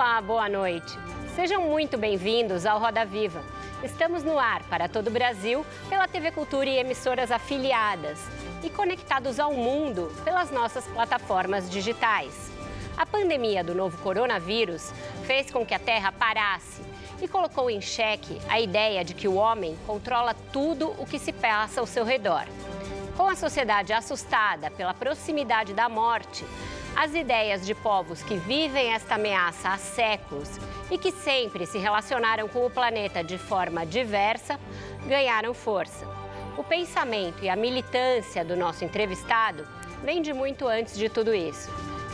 Olá, boa noite. Sejam muito bem-vindos ao Roda Viva. Estamos no ar para todo o Brasil pela TV Cultura e emissoras afiliadas e conectados ao mundo pelas nossas plataformas digitais. A pandemia do novo coronavírus fez com que a Terra parasse e colocou em xeque a ideia de que o homem controla tudo o que se passa ao seu redor. Com a sociedade assustada pela proximidade da morte, as ideias de povos que vivem esta ameaça há séculos e que sempre se relacionaram com o planeta de forma diversa, ganharam força. O pensamento e a militância do nosso entrevistado vem de muito antes de tudo isso.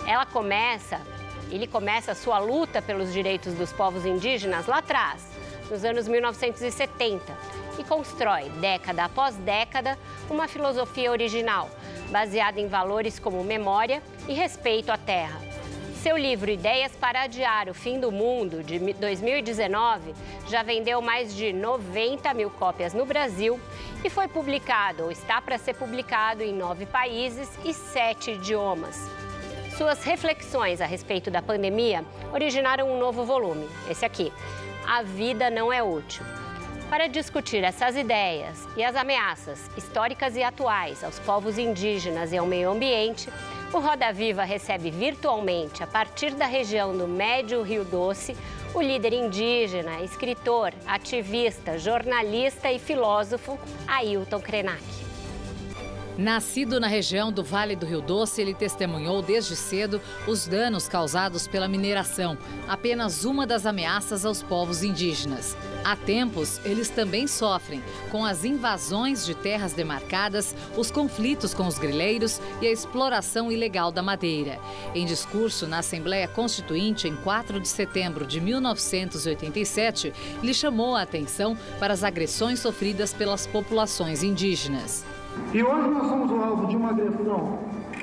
Ele começa a sua luta pelos direitos dos povos indígenas lá atrás, nos anos 1970, e constrói, década após década, uma filosofia original, baseada em valores como memória e respeito à terra. Seu livro Ideias para Adiar o Fim do Mundo, de 2019, já vendeu mais de 90 mil cópias no Brasil e foi publicado ou está para ser publicado em 9 países e 7 idiomas. Suas reflexões a respeito da pandemia originaram um novo volume, esse aqui, A Vida Não é Útil. Para discutir essas ideias e as ameaças históricas e atuais aos povos indígenas e ao meio ambiente, o Roda Viva recebe virtualmente, a partir da região do Médio Rio Doce, o líder indígena, escritor, ativista, jornalista e filósofo Ailton Krenak. Nascido na região do Vale do Rio Doce, ele testemunhou desde cedo os danos causados pela mineração, apenas uma das ameaças aos povos indígenas. Há tempos, eles também sofrem com as invasões de terras demarcadas, os conflitos com os grileiros e a exploração ilegal da madeira. Em discurso na Assembleia Constituinte, em 4 de setembro de 1987, ele chamou a atenção para as agressões sofridas pelas populações indígenas. E hoje nós somos o alvo de uma agressão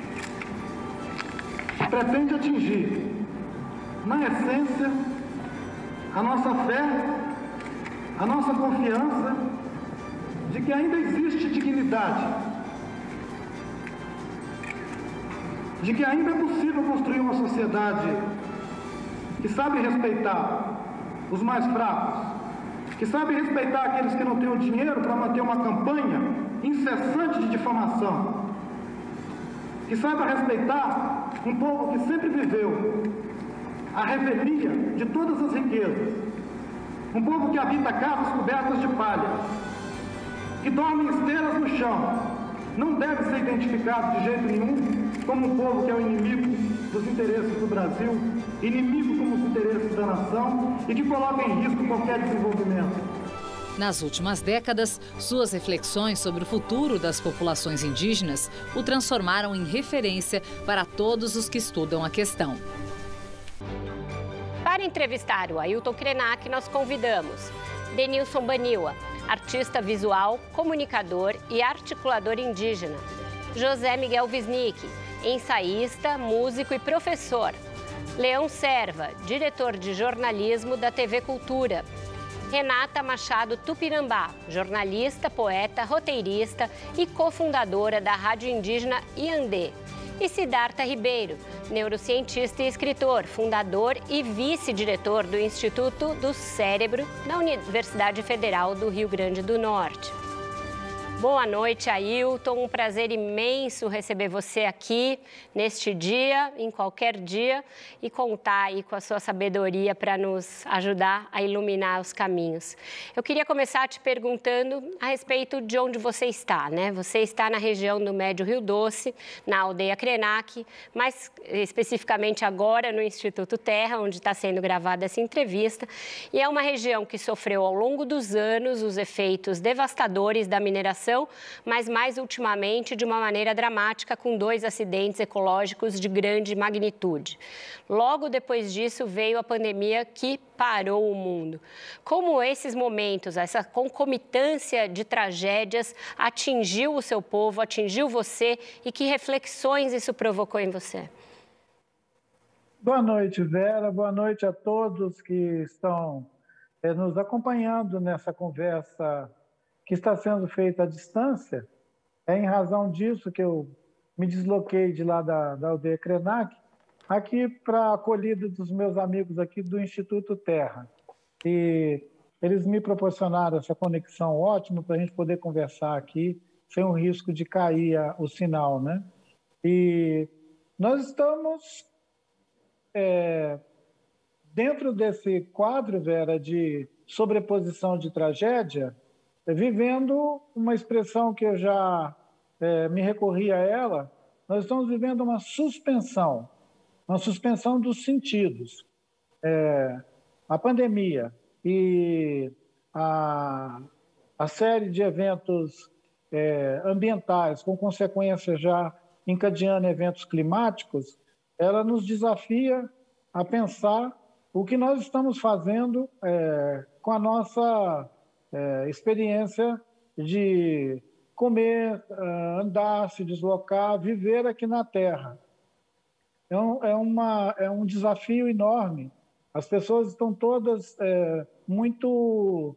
que pretende atingir, na essência, a nossa fé, a nossa confiança de que ainda existe dignidade, de que ainda é possível construir uma sociedade que sabe respeitar os mais fracos, que sabe respeitar aqueles que não têm o dinheiro para manter uma campanha incessante de difamação, que saiba respeitar um povo que sempre viveu a revelia de todas as riquezas, um povo que habita casas cobertas de palha, que dorme em esteiras no chão, não deve ser identificado de jeito nenhum como um povo que é o inimigo dos interesses do Brasil, inimigo como os interesses da nação e que coloca em risco qualquer desenvolvimento. Nas últimas décadas, suas reflexões sobre o futuro das populações indígenas o transformaram em referência para todos os que estudam a questão. Para entrevistar o Ailton Krenak, nós convidamos Denilson Baniwa, artista visual, comunicador e articulador indígena. José Miguel Wisnik, ensaísta, músico e professor. Leão Serva, diretor de jornalismo da TV Cultura. Renata Machado Tupinambá, jornalista, poeta, roteirista e cofundadora da rádio indígena Iandê. E Siddhartha Ribeiro, neurocientista e escritor, fundador e vice-diretor do Instituto do Cérebro da Universidade Federal do Rio Grande do Norte. Boa noite, Ailton. Um prazer imenso receber você aqui neste dia, em qualquer dia, e contar aí com a sua sabedoria para nos ajudar a iluminar os caminhos. Eu queria começar te perguntando a respeito de onde você está, né? Você está na região do Médio Rio Doce, na aldeia Krenak, mais especificamente agora no Instituto Terra, onde está sendo gravada essa entrevista. E é uma região que sofreu ao longo dos anos os efeitos devastadores da mineração, mas mais ultimamente de uma maneira dramática, com 2 acidentes ecológicos de grande magnitude. Logo depois disso veio a pandemia que parou o mundo. Como esses momentos, essa concomitância de tragédias atingiu o seu povo, atingiu você e que reflexões isso provocou em você? Boa noite, Vera. Boa noite a todos que estão nos acompanhando nessa conversa que está sendo feita à distância. É em razão disso que eu me desloquei de lá da aldeia Krenak aqui para a acolhida dos meus amigos aqui do Instituto Terra. E eles me proporcionaram essa conexão ótima para a gente poder conversar aqui, sem o risco de cair o sinal, né? E nós estamos dentro desse quadro, Vera, de sobreposição de tragédia, vivendo uma expressão que eu já me recorri a ela, nós estamos vivendo uma suspensão dos sentidos. A pandemia e a série de eventos ambientais, com consequências já encadeando eventos climáticos, ela nos desafia a pensar o que nós estamos fazendo com a nossa experiência de comer, andar, se deslocar, viver aqui na Terra. É um desafio enorme. As pessoas estão todas muito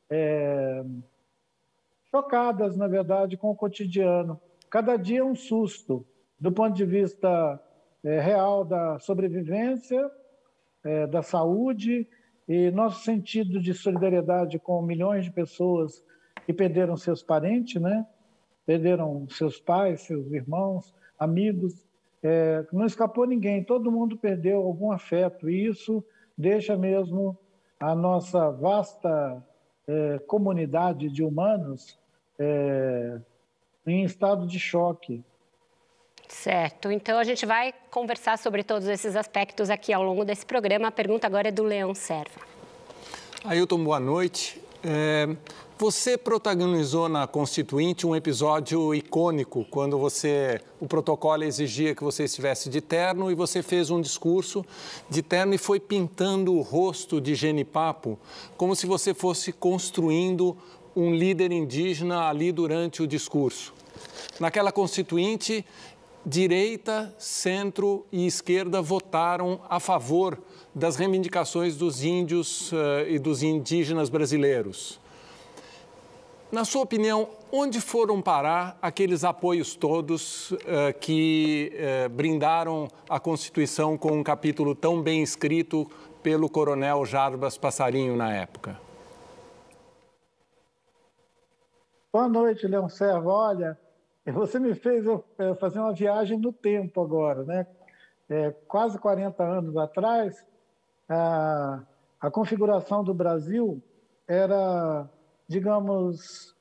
chocadas, na verdade, com o cotidiano. Cada dia é um susto, do ponto de vista real da sobrevivência, da saúde, e nosso sentido de solidariedade com milhões de pessoas que perderam seus parentes, né? Perderam seus pais, seus irmãos, amigos. Não escapou ninguém, todo mundo perdeu algum afeto, e isso deixa mesmo a nossa vasta comunidade de humanos em estado de choque. Certo, então a gente vai conversar sobre todos esses aspectos aqui ao longo desse programa. A pergunta agora é do Leão Serva. Ailton, boa noite. Você protagonizou na Constituinte um episódio icônico, quando o protocolo exigia que você estivesse de terno e você fez um discurso de terno e foi pintando o rosto de Genipapo, como se você fosse construindo um líder indígena ali durante o discurso. Naquela Constituinte, direita, centro e esquerda votaram a favor das reivindicações dos índios e dos indígenas brasileiros. Na sua opinião, onde foram parar aqueles apoios todos que brindaram a Constituição com um capítulo tão bem escrito pelo coronel Jarbas Passarinho na época? Boa noite, Leão Serva. Olha, você me fez fazer uma viagem no tempo agora, né? Quase 40 anos atrás, a configuração do Brasil era, digamos,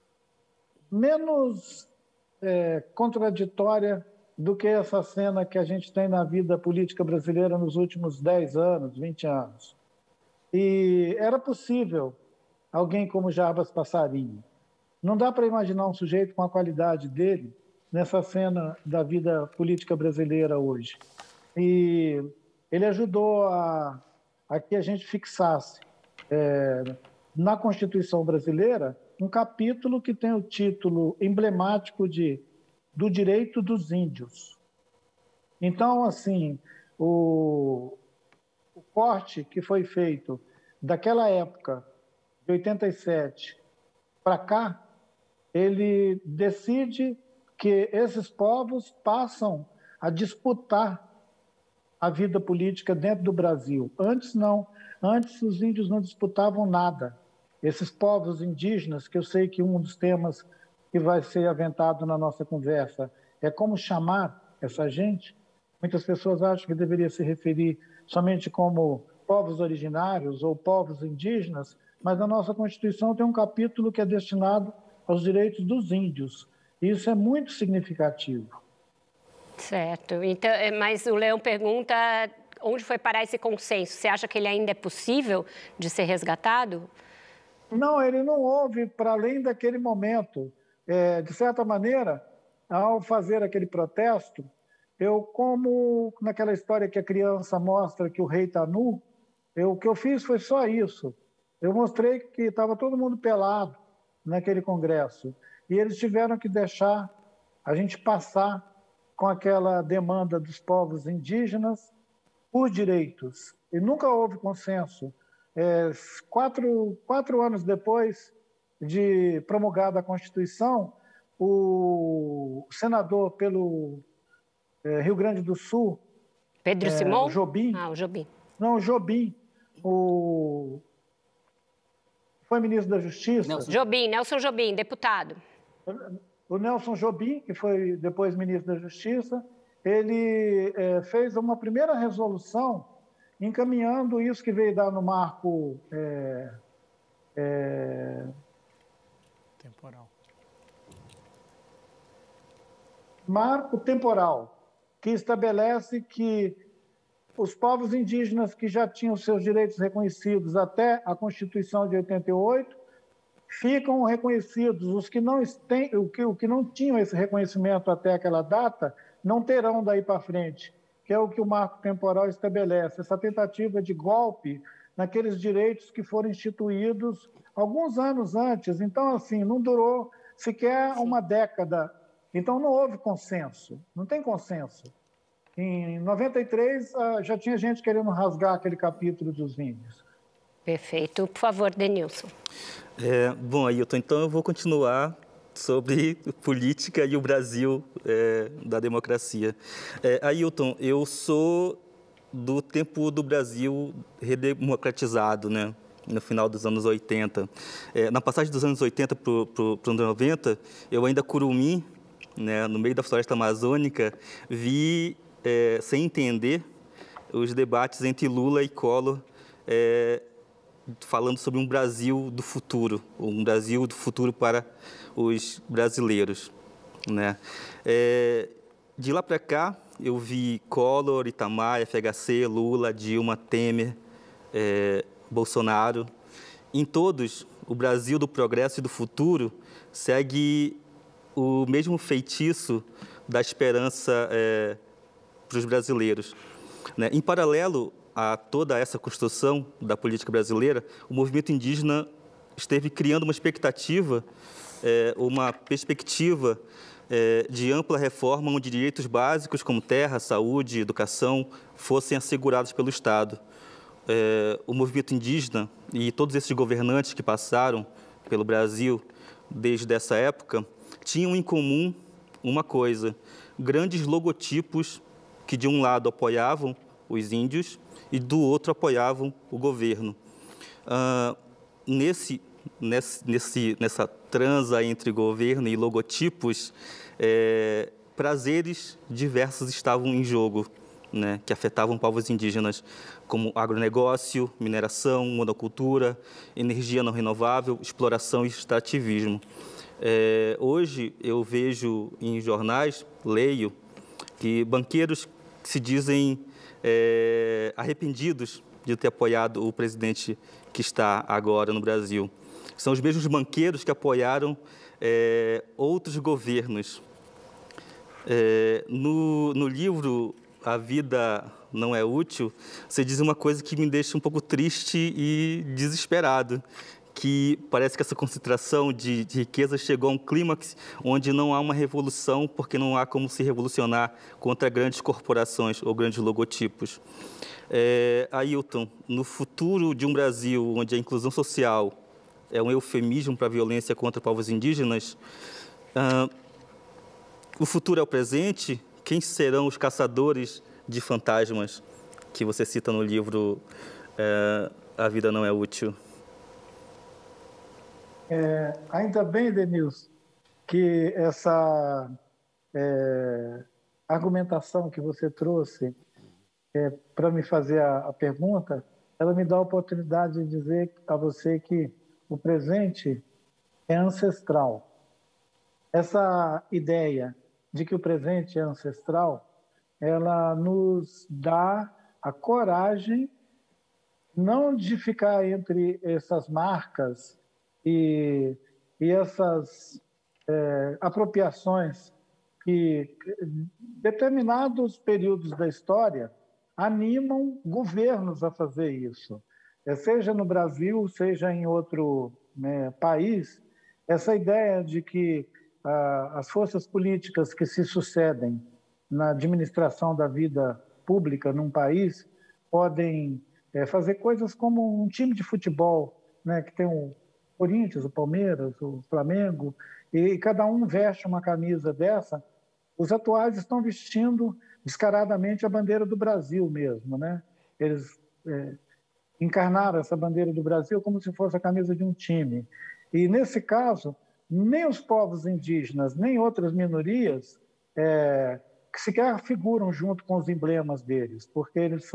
menos contraditória do que essa cena que a gente tem na vida política brasileira nos últimos 10 anos, 20 anos. E era possível alguém como Jarbas Passarinho. Não dá para imaginar um sujeito com a qualidade dele nessa cena da vida política brasileira hoje. E ele ajudou a que a gente fixasse na Constituição brasileira um capítulo que tem o título emblemático do direito dos índios. Então, assim, o corte que foi feito daquela época, de 87 para cá, ele decide que esses povos passam a disputar a vida política dentro do Brasil. Antes não, antes os índios não disputavam nada. Esses povos indígenas, que eu sei que um dos temas que vai ser aventado na nossa conversa é como chamar essa gente. Muitas pessoas acham que deveria se referir somente como povos originários ou povos indígenas, mas a nossa Constituição tem um capítulo que é destinado aos direitos dos índios. Isso é muito significativo. Certo. Então, mas o Leão pergunta onde foi parar esse consenso. Você acha que ele ainda é possível de ser resgatado? Não, ele não houve para além daquele momento. De certa maneira, ao fazer aquele protesto, eu, como naquela história que a criança mostra que o rei está nu, o que eu fiz foi só isso. Eu mostrei que estava todo mundo pelado naquele congresso. E eles tiveram que deixar a gente passar com aquela demanda dos povos indígenas por direitos. E nunca houve consenso. 4 anos depois de promulgada a Constituição, o senador pelo Rio Grande do Sul, Pedro Simão? O Jobim. Ah, o Jobim. Não, o Jobim. Foi ministro da Justiça. Nelson Jobim, deputado. O Nelson Jobim, que foi depois ministro da Justiça, ele fez uma primeira resolução encaminhando isso que veio dar no marco temporal. Marco temporal, que estabelece que os povos indígenas que já tinham seus direitos reconhecidos até a Constituição de 88 ficam reconhecidos. Os que não tinham esse reconhecimento até aquela data não terão daí para frente, que é o que o marco temporal estabelece, essa tentativa de golpe naqueles direitos que foram instituídos alguns anos antes. Então, assim, não durou sequer uma década. Então, não houve consenso, não tem consenso. Em 93, já tinha gente querendo rasgar aquele capítulo dos índios. Perfeito. Por favor, Denilson. Bom, Ailton, então eu vou continuar sobre política e o Brasil da democracia. Ailton, eu sou do tempo do Brasil redemocratizado, né? No final dos anos 80. Na passagem dos anos 80 para os anos 90, eu ainda curumim, né, no meio da floresta amazônica, vi, sem entender, os debates entre Lula e Collor, falando sobre um Brasil do futuro para os brasileiros, né? De lá para cá, eu vi Collor, Itamar, FHC, Lula, Dilma, Temer, Bolsonaro. Em todos, o Brasil do progresso e do futuro segue o mesmo feitiço da esperança para os brasileiros, né? Em paralelo a toda essa construção da política brasileira, o movimento indígena esteve criando uma expectativa, uma perspectiva de ampla reforma onde direitos básicos como terra, saúde, educação fossem assegurados pelo Estado. O movimento indígena e todos esses governantes que passaram pelo Brasil desde essa época tinham em comum uma coisa: grandes logotipos que de um lado apoiavam os índios e do outro apoiavam o governo. Nessa transa entre governo e logotipos, prazeres diversos estavam em jogo, né, que afetavam povos indígenas, como agronegócio, mineração, monocultura, energia não renovável, exploração e extrativismo. Hoje eu vejo em jornais, leio, que banqueiros se dizem arrependidos de ter apoiado o presidente que está agora no Brasil. São os mesmos banqueiros que apoiaram outros governos. No livro A Vida Não É Útil, você diz uma coisa que me deixa um pouco triste e desesperado, que parece que essa concentração de riqueza chegou a um clímax onde não há uma revolução, porque não há como se revolucionar contra grandes corporações ou grandes logotipos. Ailton, no futuro de um Brasil onde a inclusão social é um eufemismo para a violência contra povos indígenas, o futuro é o presente? Quem serão os caçadores de fantasmas que você cita no livro A Vida Não É Útil? Ainda bem, Denilson, que essa argumentação que você trouxe para me fazer a pergunta, ela me dá a oportunidade de dizer a você que o presente é ancestral. Essa ideia de que o presente é ancestral, ela nos dá a coragem não de ficar entre essas marcas e essas apropriações que determinados períodos da história animam governos a fazer isso. Seja no Brasil, seja em outro país, essa ideia de que as forças políticas que se sucedem na administração da vida pública num país podem fazer coisas como um time de futebol, né, que tem o Corinthians, o Palmeiras, o Flamengo, e cada um veste uma camisa dessa. Os atuais estão vestindo descaradamente a bandeira do Brasil mesmo, né? Eles encarnaram essa bandeira do Brasil como se fosse a camisa de um time. E, nesse caso, nem os povos indígenas, nem outras minorias que sequer figuram junto com os emblemas deles, porque eles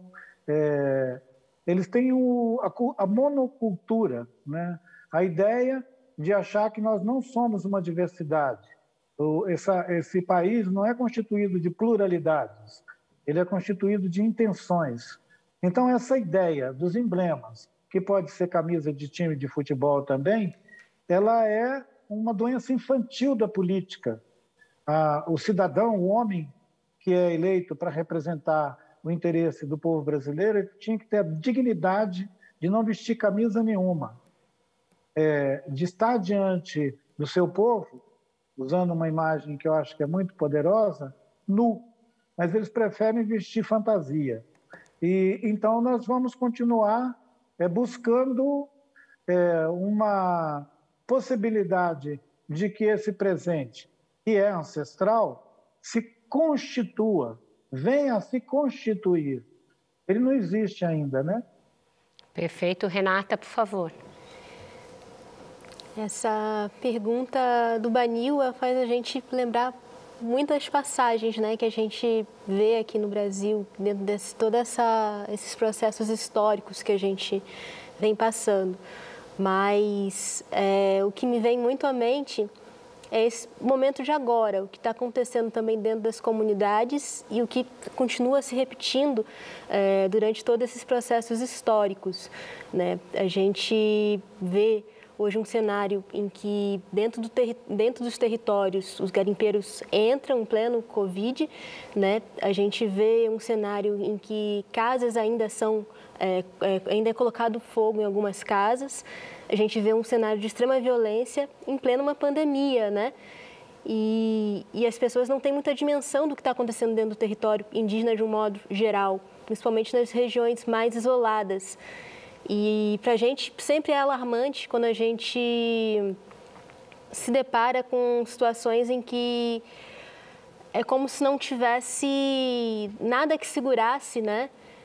têm a monocultura, né? A ideia de achar que nós não somos uma diversidade. Esse país não é constituído de pluralidades, ele é constituído de intenções. Então, essa ideia dos emblemas, que pode ser camisa de time de futebol também, ela é uma doença infantil da política. O cidadão, o homem que é eleito para representar o interesse do povo brasileiro, ele tinha que ter a dignidade de não vestir camisa nenhuma, de estar diante do seu povo, usando uma imagem que eu acho que é muito poderosa, nu, mas eles preferem vestir fantasia. E então nós vamos continuar buscando uma possibilidade de que esse presente, que é ancestral, se constitua, venha a se constituir. Ele não existe ainda, né? Perfeito. Renata, por favor. Essa pergunta do Baniwa faz a gente lembrar muitas passagens, né, que a gente vê aqui no Brasil, dentro de esses processos históricos que a gente vem passando. Mas o que me vem muito à mente é esse momento de agora, o que está acontecendo também dentro das comunidades e o que continua se repetindo durante todos esses processos históricos, né? A gente vê hoje um cenário em que dentro dos territórios os garimpeiros entram em pleno Covid, né? A gente vê um cenário em que casas ainda é colocado fogo em algumas casas. A gente vê um cenário de extrema violência em plena uma pandemia, né? E as pessoas não têm muita dimensão do que está acontecendo dentro do território indígena de um modo geral, principalmente nas regiões mais isoladas. E para a gente sempre é alarmante quando a gente se depara com situações em que é como se não tivesse nada que segurasse, né,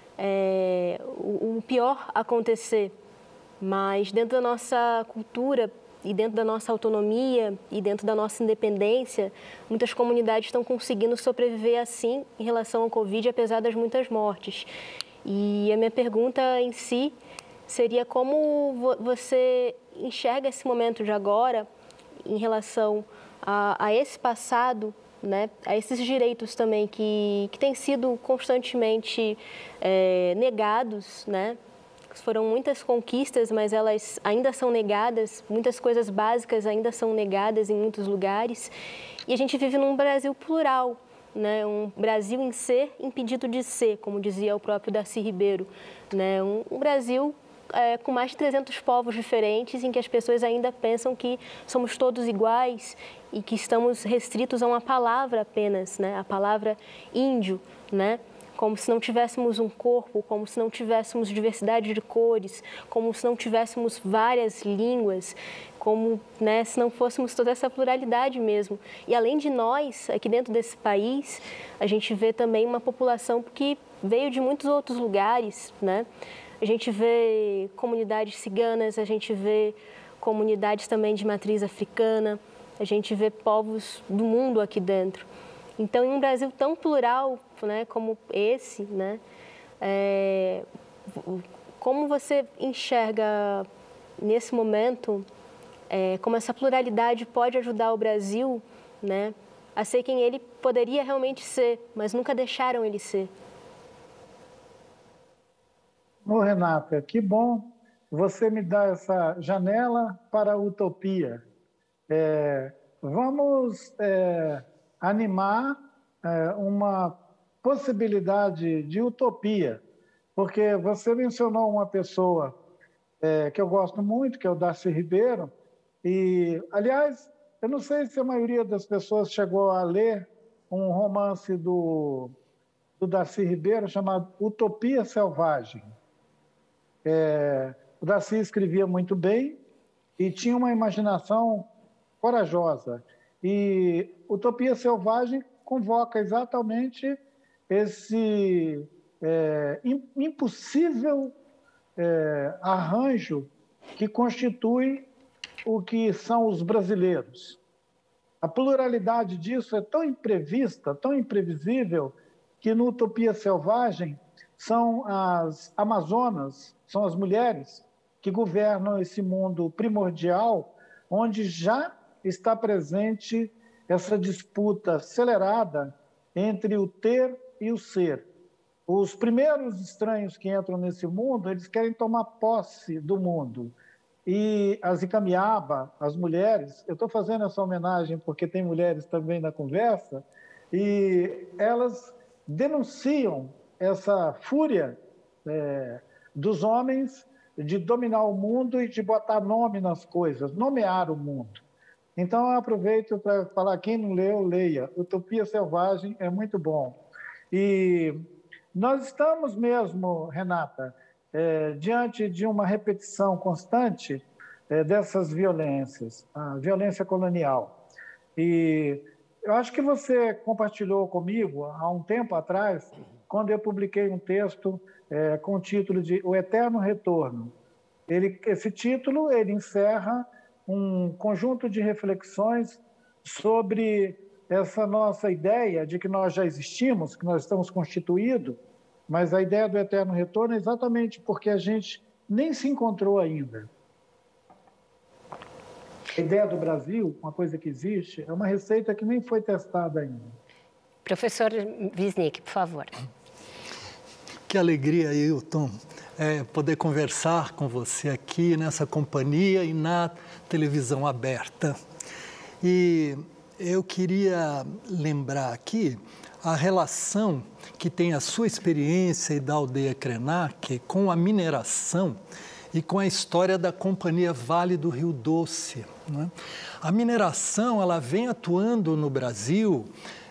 o pior acontecer. Mas dentro da nossa cultura e dentro da nossa autonomia e dentro da nossa independência, muitas comunidades estão conseguindo sobreviver assim em relação ao Covid, apesar das muitas mortes. E a minha pergunta em si seria como você enxerga esse momento de agora em relação a esse passado, né, a esses direitos também que têm sido constantemente negados, né? Foram muitas conquistas, mas elas ainda são negadas, muitas coisas básicas ainda são negadas em muitos lugares. E a gente vive num Brasil plural, né? Um Brasil em ser impedido de ser, como dizia o próprio Darcy Ribeiro, né? Um Brasil com mais de 300 povos diferentes, em que as pessoas ainda pensam que somos todos iguais e que estamos restritos a uma palavra apenas, né? A palavra índio, né? Como se não tivéssemos um corpo, como se não tivéssemos diversidade de cores, como se não tivéssemos várias línguas, como, né, se não fôssemos toda essa pluralidade mesmo. E além de nós, aqui dentro desse país, a gente vê também uma população que veio de muitos outros lugares, né? A gente vê comunidades ciganas, a gente vê comunidades também de matriz africana, a gente vê povos do mundo aqui dentro. Então, em um Brasil tão plural, né, como esse, né, como você enxerga nesse momento como essa pluralidade pode ajudar o Brasil, né, a ser quem ele poderia realmente ser, mas nunca deixaram ele ser? Ô, Renata, que bom você me dar essa janela para a utopia. Vamos animar uma possibilidade de utopia, porque você mencionou uma pessoa que eu gosto muito, que é o Darcy Ribeiro, e, aliás, eu não sei se a maioria das pessoas chegou a ler um romance do Darcy Ribeiro chamado Utopia Selvagem. O Darcy escrevia muito bem e tinha uma imaginação corajosa. E Utopia Selvagem convoca exatamente esse impossível arranjo que constitui o que são os brasileiros. A pluralidade disso é tão imprevista, tão imprevisível, que no Utopia Selvagem são as amazonas, são as mulheres que governam esse mundo primordial, onde já está presente essa disputa acelerada entre o ter e o ser. Os primeiros estranhos que entram nesse mundo, eles querem tomar posse do mundo. E as Icamiaba, as mulheres, eu estou fazendo essa homenagem porque tem mulheres também na conversa, e elas denunciam essa fúria dos homens de dominar o mundo e de botar nome nas coisas, nomear o mundo. Então, eu aproveito para falar, quem não leu, leia. Utopia Selvagem é muito bom. E nós estamos mesmo, Renata, diante de uma repetição constante dessas violências, a violência colonial. E eu acho que você compartilhou comigo, há um tempo atrás, quando eu publiquei um texto com o título de O Eterno Retorno. Esse título ele encerra um conjunto de reflexões sobre essa nossa ideia de que nós já existimos, que nós estamos constituídos, mas a ideia do eterno retorno é exatamente porque a gente nem se encontrou ainda. A ideia do Brasil, uma coisa que existe, é uma receita que nem foi testada ainda. Professor Wisnik, por favor. Que alegria, Ailton, poder conversar com você aqui nessa companhia e na televisão aberta. E eu queria lembrar aqui a relação que tem a sua experiência e da aldeia Krenak com a mineração e com a história da Companhia Vale do Rio Doce, né? A mineração ela vem atuando no Brasil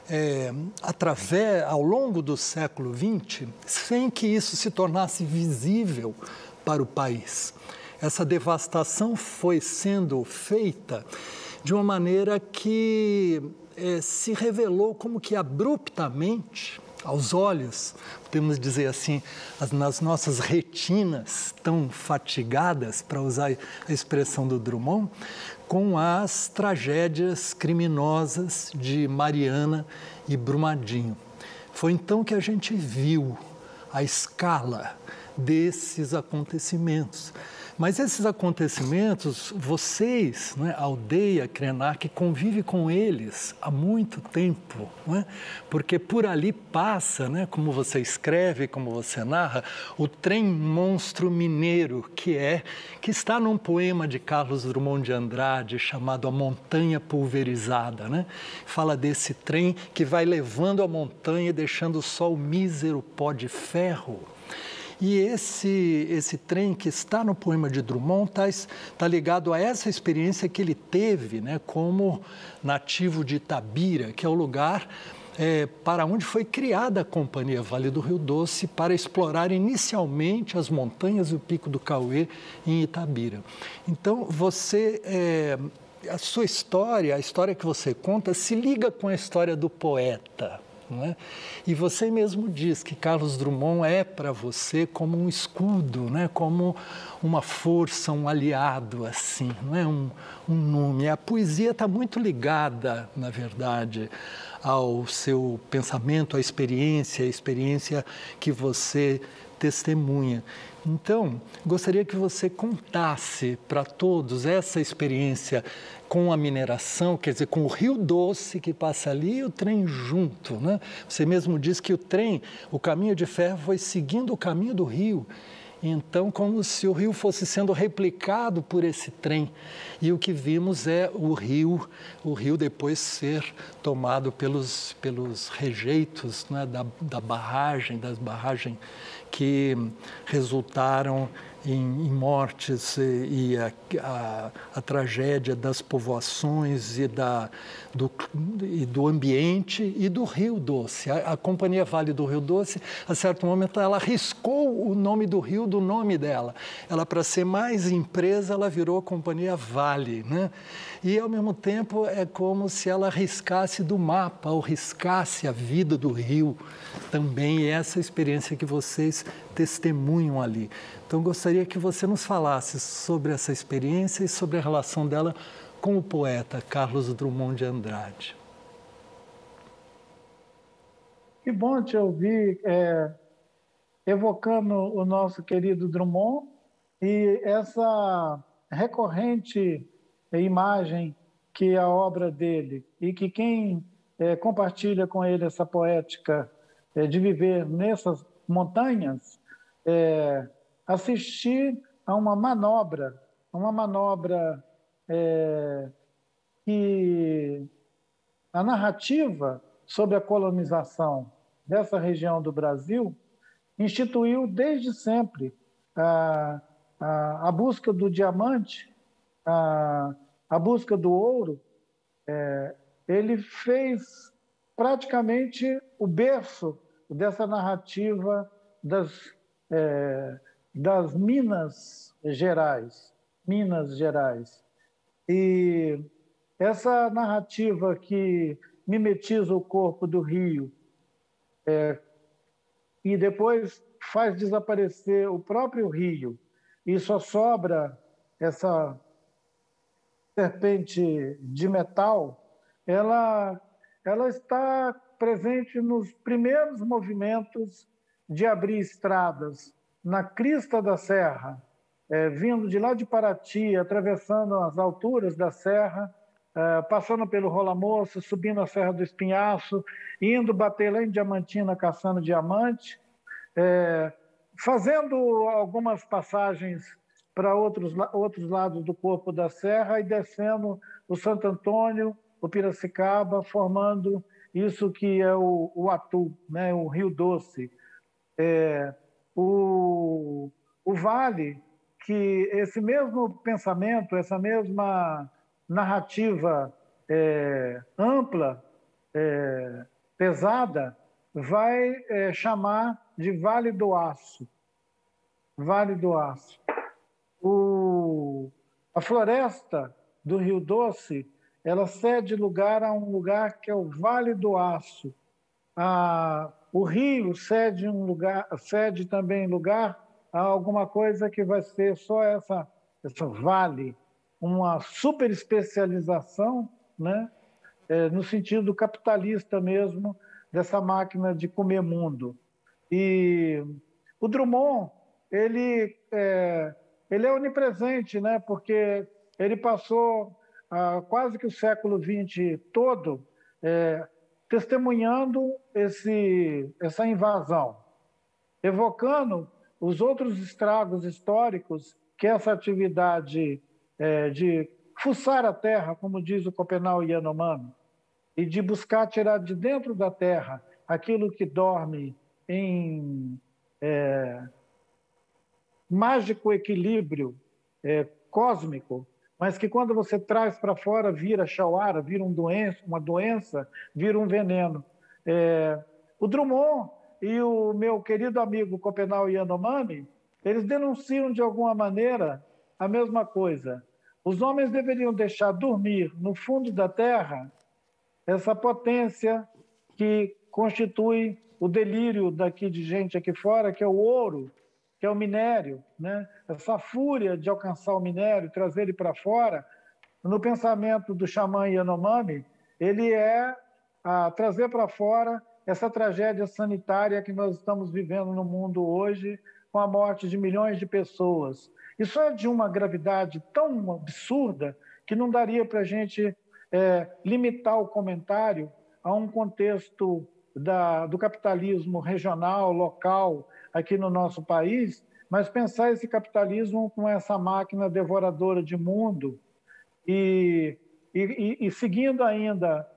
ao longo do século XX, sem que isso se tornasse visível para o país. Essa devastação foi sendo feita de uma maneira que se revelou como que abruptamente, aos olhos, podemos dizer assim, nas nossas retinas tão fatigadas, para usar a expressão do Drummond, com as tragédias criminosas de Mariana e Brumadinho. Foi então que a gente viu a escala desses acontecimentos. Mas esses acontecimentos, vocês, né, a aldeia Krenak, convive com eles há muito tempo, né? Porque por ali passa, né, como você escreve, como você narra, o trem monstro mineiro, que está num poema de Carlos Drummond de Andrade chamado A Montanha Pulverizada, né? Fala desse trem que vai levando a montanha e deixando só o mísero pó de ferro. E esse trem que está no poema de Drummond está ligado a essa experiência que ele teve, né, como nativo de Itabira, que é o lugar para onde foi criada a Companhia Vale do Rio Doce para explorar inicialmente as montanhas e o Pico do Cauê em Itabira. Então, a sua história, a história que você conta, se liga com a história do poeta. Não é? E você mesmo diz que Carlos Drummond é para você como um escudo, né? Como uma força, um aliado, assim, não é? Um nome. A poesia está muito ligada, na verdade, ao seu pensamento, à experiência que você testemunha. Então, gostaria que você contasse para todos essa experiência com a mineração, quer dizer, com o Rio Doce que passa ali e o trem junto, né? Você mesmo diz que o caminho de ferro foi seguindo o caminho do rio. Então, como se o rio fosse sendo replicado por esse trem. E o que vimos é o rio depois ser tomado pelos rejeitos, né, das barragens que resultaram em mortes e a tragédia das povoações e do ambiente e do Rio Doce. A Companhia Vale do Rio Doce, a certo momento, ela riscou o nome do rio do nome dela. Ela, para ser mais empresa, ela virou Companhia Vale, né? E, ao mesmo tempo, é como se ela riscasse do mapa, ou riscasse a vida do rio também, e essa experiência que vocês testemunham ali. Então, gostaria que você nos falasse sobre essa experiência e sobre a relação dela com o poeta Carlos Drummond de Andrade. Que bom te ouvir evocando o nosso querido Drummond e essa recorrente imagem que é a obra dele e que quem compartilha com ele essa poética de viver nessas montanhas, assistir a uma manobra que a narrativa sobre a colonização dessa região do Brasil instituiu desde sempre a busca do diamante, a busca do ouro. Ele fez praticamente o berço dessa narrativa das Minas Gerais. E essa narrativa que mimetiza o corpo do rio e depois faz desaparecer o próprio rio e só sobra essa serpente de metal, ela está presente nos primeiros movimentos de abrir estradas na crista da serra, vindo de lá de Paraty, atravessando as alturas da serra, passando pelo Rola Moça, subindo a Serra do Espinhaço, indo bater lá em Diamantina, caçando diamante, fazendo algumas passagens para outros lados do corpo da serra e descendo o Santo Antônio, o Piracicaba, formando isso que é o Atu, né, o Rio Doce. O Vale, que esse mesmo pensamento, essa mesma narrativa ampla, pesada, vai chamar de Vale do Aço. Vale do Aço. A floresta do Rio Doce, ela cede lugar a um lugar que é o Vale do Aço. O rio cede também lugar a alguma coisa que vai ser só essa vale, uma super especialização, né? No sentido capitalista mesmo, dessa máquina de comer mundo. E o Drummond, ele é onipresente, né? Porque ele passou quase que o século XX todo testemunhando essa invasão, evocando os outros estragos históricos que essa atividade de fuçar a terra, como diz o Copenau Yanomami, e de buscar tirar de dentro da terra aquilo que dorme em mágico equilíbrio cósmico, mas que quando você traz para fora vira chauara, vira uma doença, vira um veneno. O Drummond e o meu querido amigo Copenau Yanomami, eles denunciam de alguma maneira a mesma coisa. Os homens deveriam deixar dormir no fundo da terra essa potência que constitui o delírio daqui de gente aqui fora, que é o ouro, que é o minério, né? Essa fúria de alcançar o minério, trazer ele para fora, no pensamento do xamã Yanomami, ele é trazer para fora essa tragédia sanitária que nós estamos vivendo no mundo hoje, com a morte de milhões de pessoas. Isso é de uma gravidade tão absurda que não daria para a gente limitar o comentário a um contexto do capitalismo regional, local, aqui no nosso país, mas pensar esse capitalismo com essa máquina devoradora de mundo e seguindo ainda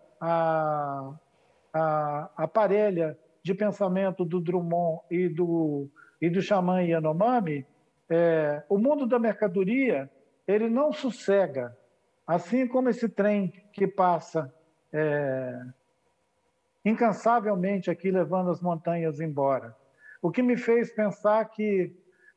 a parelha de pensamento do Drummond e do xamã Yanomami, o mundo da mercadoria, ele não sossega, assim como esse trem que passa incansavelmente aqui, levando as montanhas embora. O que me fez pensar que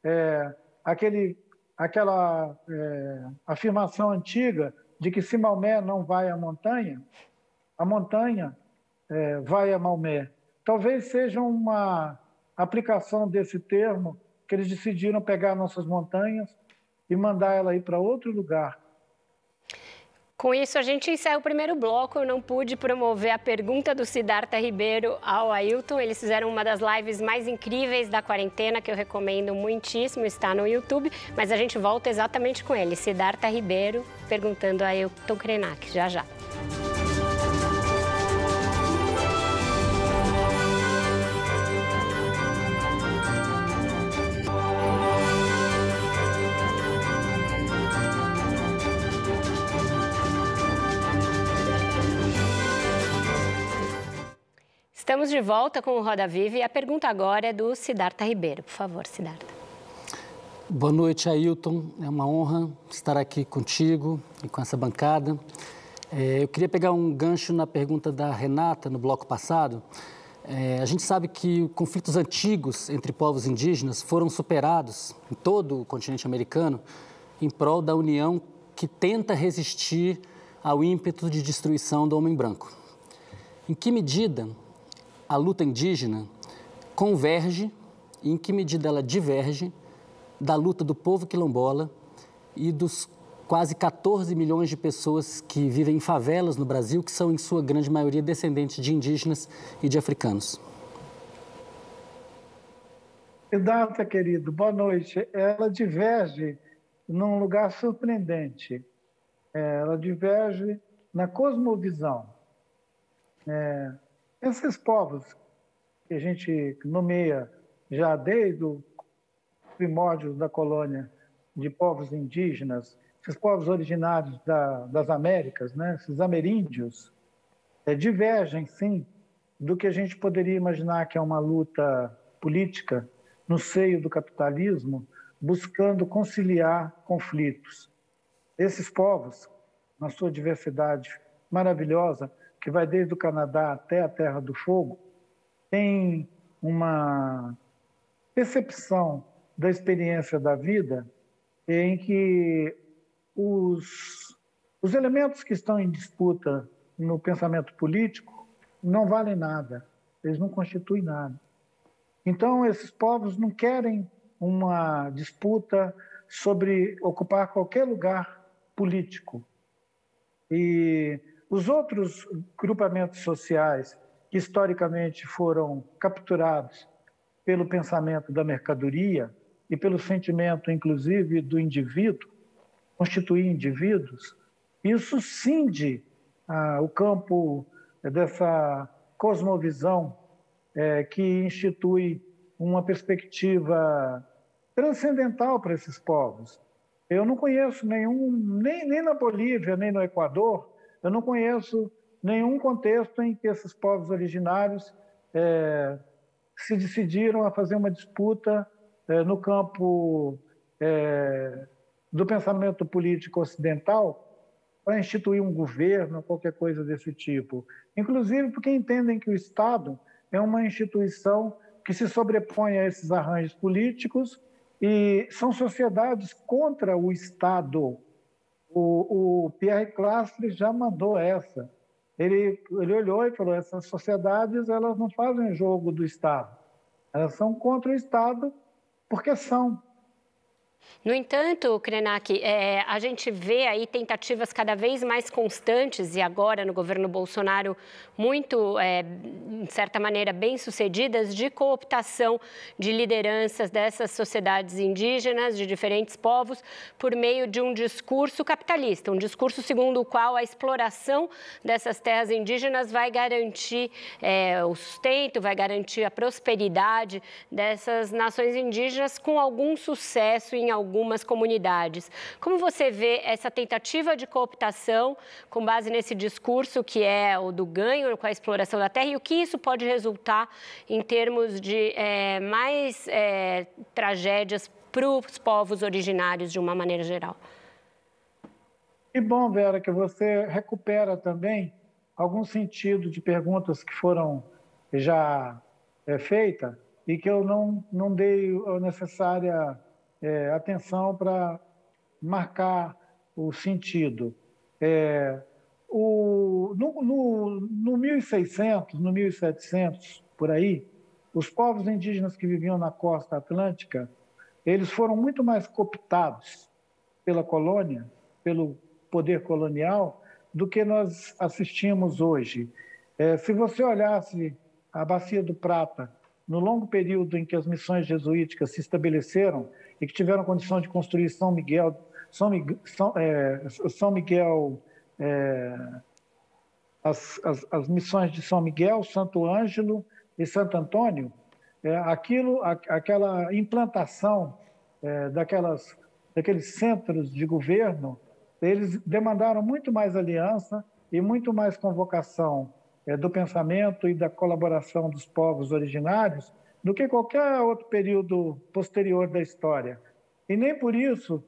aquela afirmação antiga de que se Maomé não vai à montanha, a montanha vai a Maomé. Talvez seja uma aplicação desse termo que eles decidiram pegar nossas montanhas e mandar ela ir para outro lugar. Com isso, a gente encerra o primeiro bloco. Eu não pude promover a pergunta do Siddhartha Ribeiro ao Ailton. Eles fizeram uma das lives mais incríveis da quarentena, que eu recomendo muitíssimo, está no YouTube. Mas a gente volta exatamente com ele, Siddhartha Ribeiro, perguntando a Ailton Krenak, já já. Estamos de volta com o Roda Viva e a pergunta agora é do Siddhartha Ribeiro. Por favor, Siddhartha. Boa noite, Ailton. É uma honra estar aqui contigo e com essa bancada. Eu queria pegar um gancho na pergunta da Renata no bloco passado. A gente sabe que conflitos antigos entre povos indígenas foram superados em todo o continente americano em prol da união que tenta resistir ao ímpeto de destruição do homem branco. Em que medida a luta indígena converge e em que medida ela diverge da luta do povo quilombola e dos quase 14 milhões de pessoas que vivem em favelas no Brasil, que são, em sua grande maioria, descendentes de indígenas e de africanos? Siddhartha, querido, boa noite. Ela diverge num lugar surpreendente. Ela diverge na cosmovisão. Esses povos que a gente nomeia já desde o primórdio da colônia de povos indígenas, esses povos originários das Américas, né? Esses ameríndios, divergem, sim, do que a gente poderia imaginar que é uma luta política no seio do capitalismo, buscando conciliar conflitos. Esses povos, na sua diversidade maravilhosa, que vai desde o Canadá até a Terra do Fogo, tem uma percepção da experiência da vida em que os elementos que estão em disputa no pensamento político não valem nada, eles não constituem nada. Então, esses povos não querem uma disputa sobre ocupar qualquer lugar político. E os outros grupamentos sociais que historicamente foram capturados pelo pensamento da mercadoria e pelo sentimento, inclusive, do indivíduo, constituir indivíduos, isso cinde o campo dessa cosmovisão que institui uma perspectiva transcendental para esses povos. Eu não conheço nem na Bolívia, nem no Equador, eu não conheço nenhum contexto em que esses povos originários se decidiram a fazer uma disputa no campo do pensamento político ocidental para instituir um governo, qualquer coisa desse tipo. Inclusive porque entendem que o Estado é uma instituição que se sobrepõe a esses arranjos políticos e são sociedades contra o Estado. O Pierre Clastres já mandou essa. Ele olhou e falou, essas sociedades elas não fazem jogo do Estado. Elas são contra o Estado porque são. No entanto, Krenak, a gente vê aí tentativas cada vez mais constantes e agora no governo Bolsonaro muito, de certa maneira, bem-sucedidas de cooptação de lideranças dessas sociedades indígenas, de diferentes povos, por meio de um discurso capitalista, um discurso segundo o qual a exploração dessas terras indígenas vai garantir o sustento, vai garantir a prosperidade dessas nações indígenas com algum sucesso em algumas comunidades. Como você vê essa tentativa de cooptação com base nesse discurso que é o do ganho com a exploração da terra e o que isso pode resultar em termos de mais tragédias para os povos originários de uma maneira geral. Que bom, Vera, que você recupera também algum sentido de perguntas que foram já feitas e que eu não dei a necessária atenção para marcar o sentido. No 1600, no 1700, por aí, os povos indígenas que viviam na costa atlântica, eles foram muito mais cooptados pela colônia, pelo poder colonial, do que nós assistimos hoje. Se você olhasse a Bacia do Prata, no longo período em que as missões jesuíticas se estabeleceram e que tiveram condição de construir São Miguel, as missões de São Miguel, Santo Ângelo e Santo Antônio, aquela implantação daqueles centros de governo, eles demandaram muito mais aliança e muito mais convocação do pensamento e da colaboração dos povos originários do que qualquer outro período posterior da história. E nem por isso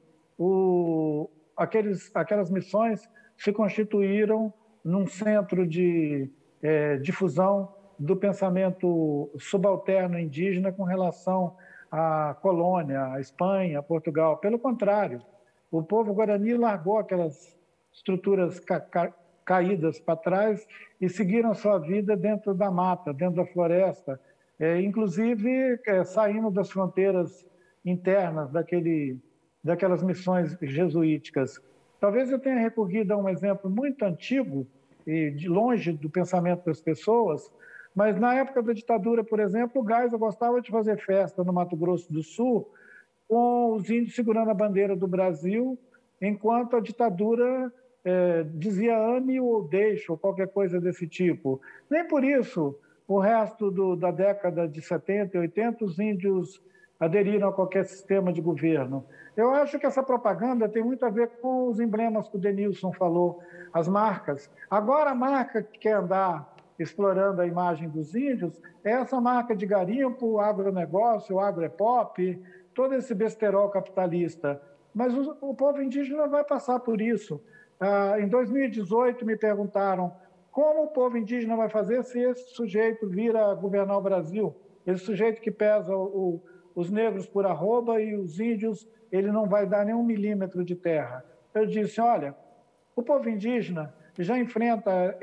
aquelas missões se constituíram num centro de difusão do pensamento subalterno indígena com relação à colônia, à Espanha, a Portugal. Pelo contrário, o povo guarani largou aquelas estruturas caídas para trás e seguiram a sua vida dentro da mata, dentro da floresta, inclusive saindo das fronteiras internas daquelas missões jesuíticas. Talvez eu tenha recorrido a um exemplo muito antigo e de longe do pensamento das pessoas, mas na época da ditadura, por exemplo, o Geisel gostava de fazer festa no Mato Grosso do Sul com os índios segurando a bandeira do Brasil, enquanto a ditadura dizia ame ou deixe, ou qualquer coisa desse tipo. Nem por isso, o resto da década de 70 e 80, os índios aderiram a qualquer sistema de governo. Eu acho que essa propaganda tem muito a ver com os emblemas que o Denilson falou, as marcas. Agora, a marca que quer andar explorando a imagem dos índios é essa marca de garimpo, o agronegócio, o agropop, todo esse besterol capitalista. Mas o povo indígena vai passar por isso. Em 2018, me perguntaram como o povo indígena vai fazer se esse sujeito vir a governar o Brasil, esse sujeito que pesa os negros por arroba e os índios, ele não vai dar nem 1 milímetro de terra. Eu disse, olha, o povo indígena já enfrenta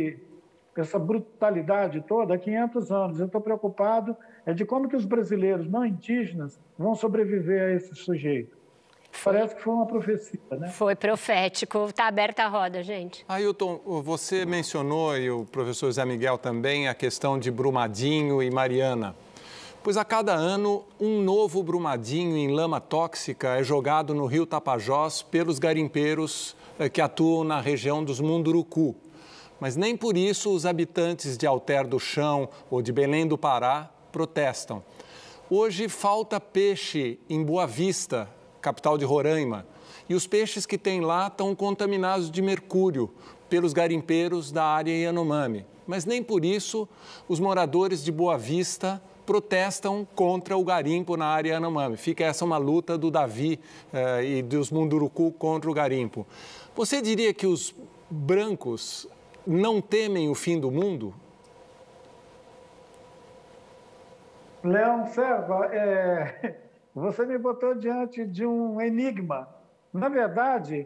essa brutalidade toda há 500 anos. Eu estou preocupado de como que os brasileiros não indígenas vão sobreviver a esse sujeito. Parece que foi uma profecia, né? Foi profético. Está aberta a roda, gente. Ailton, você mencionou, e o professor Zé Miguel também, a questão de Brumadinho e Mariana. Pois a cada ano, um novo Brumadinho em lama tóxica é jogado no rio Tapajós pelos garimpeiros que atuam na região dos Munduruku. Mas nem por isso os habitantes de Alter do Chão ou de Belém do Pará protestam. Hoje falta peixe em Boa Vista, capital de Roraima, e os peixes que tem lá estão contaminados de mercúrio pelos garimpeiros da área Yanomami. Mas nem por isso os moradores de Boa Vista protestam contra o garimpo na área Yanomami. Fica essa uma luta do Davi e dos Munduruku contra o garimpo. Você diria que os brancos não temem o fim do mundo? Leão Serva, você me botou diante de um enigma. Na verdade,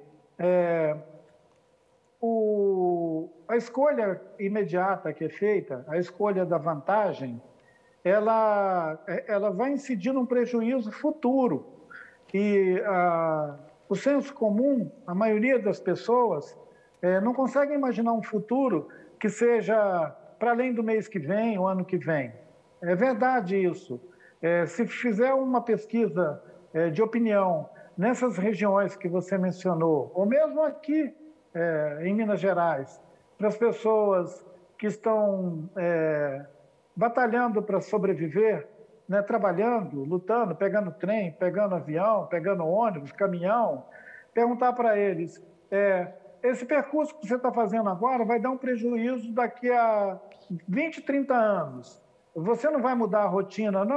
a escolha imediata que é feita, a escolha da vantagem, ela vai incidir num prejuízo futuro. E o senso comum, a maioria das pessoas, não consegue imaginar um futuro que seja para além do mês que vem, o ano que vem. É verdade isso. Se fizer uma pesquisa de opinião nessas regiões que você mencionou, ou mesmo aqui em Minas Gerais, para as pessoas que estão batalhando para sobreviver, né, trabalhando, lutando, pegando trem, pegando avião, pegando ônibus, caminhão, perguntar para eles, esse percurso que você está fazendo agora vai dar um prejuízo daqui a 20, 30 anos. Você não vai mudar a rotina, não?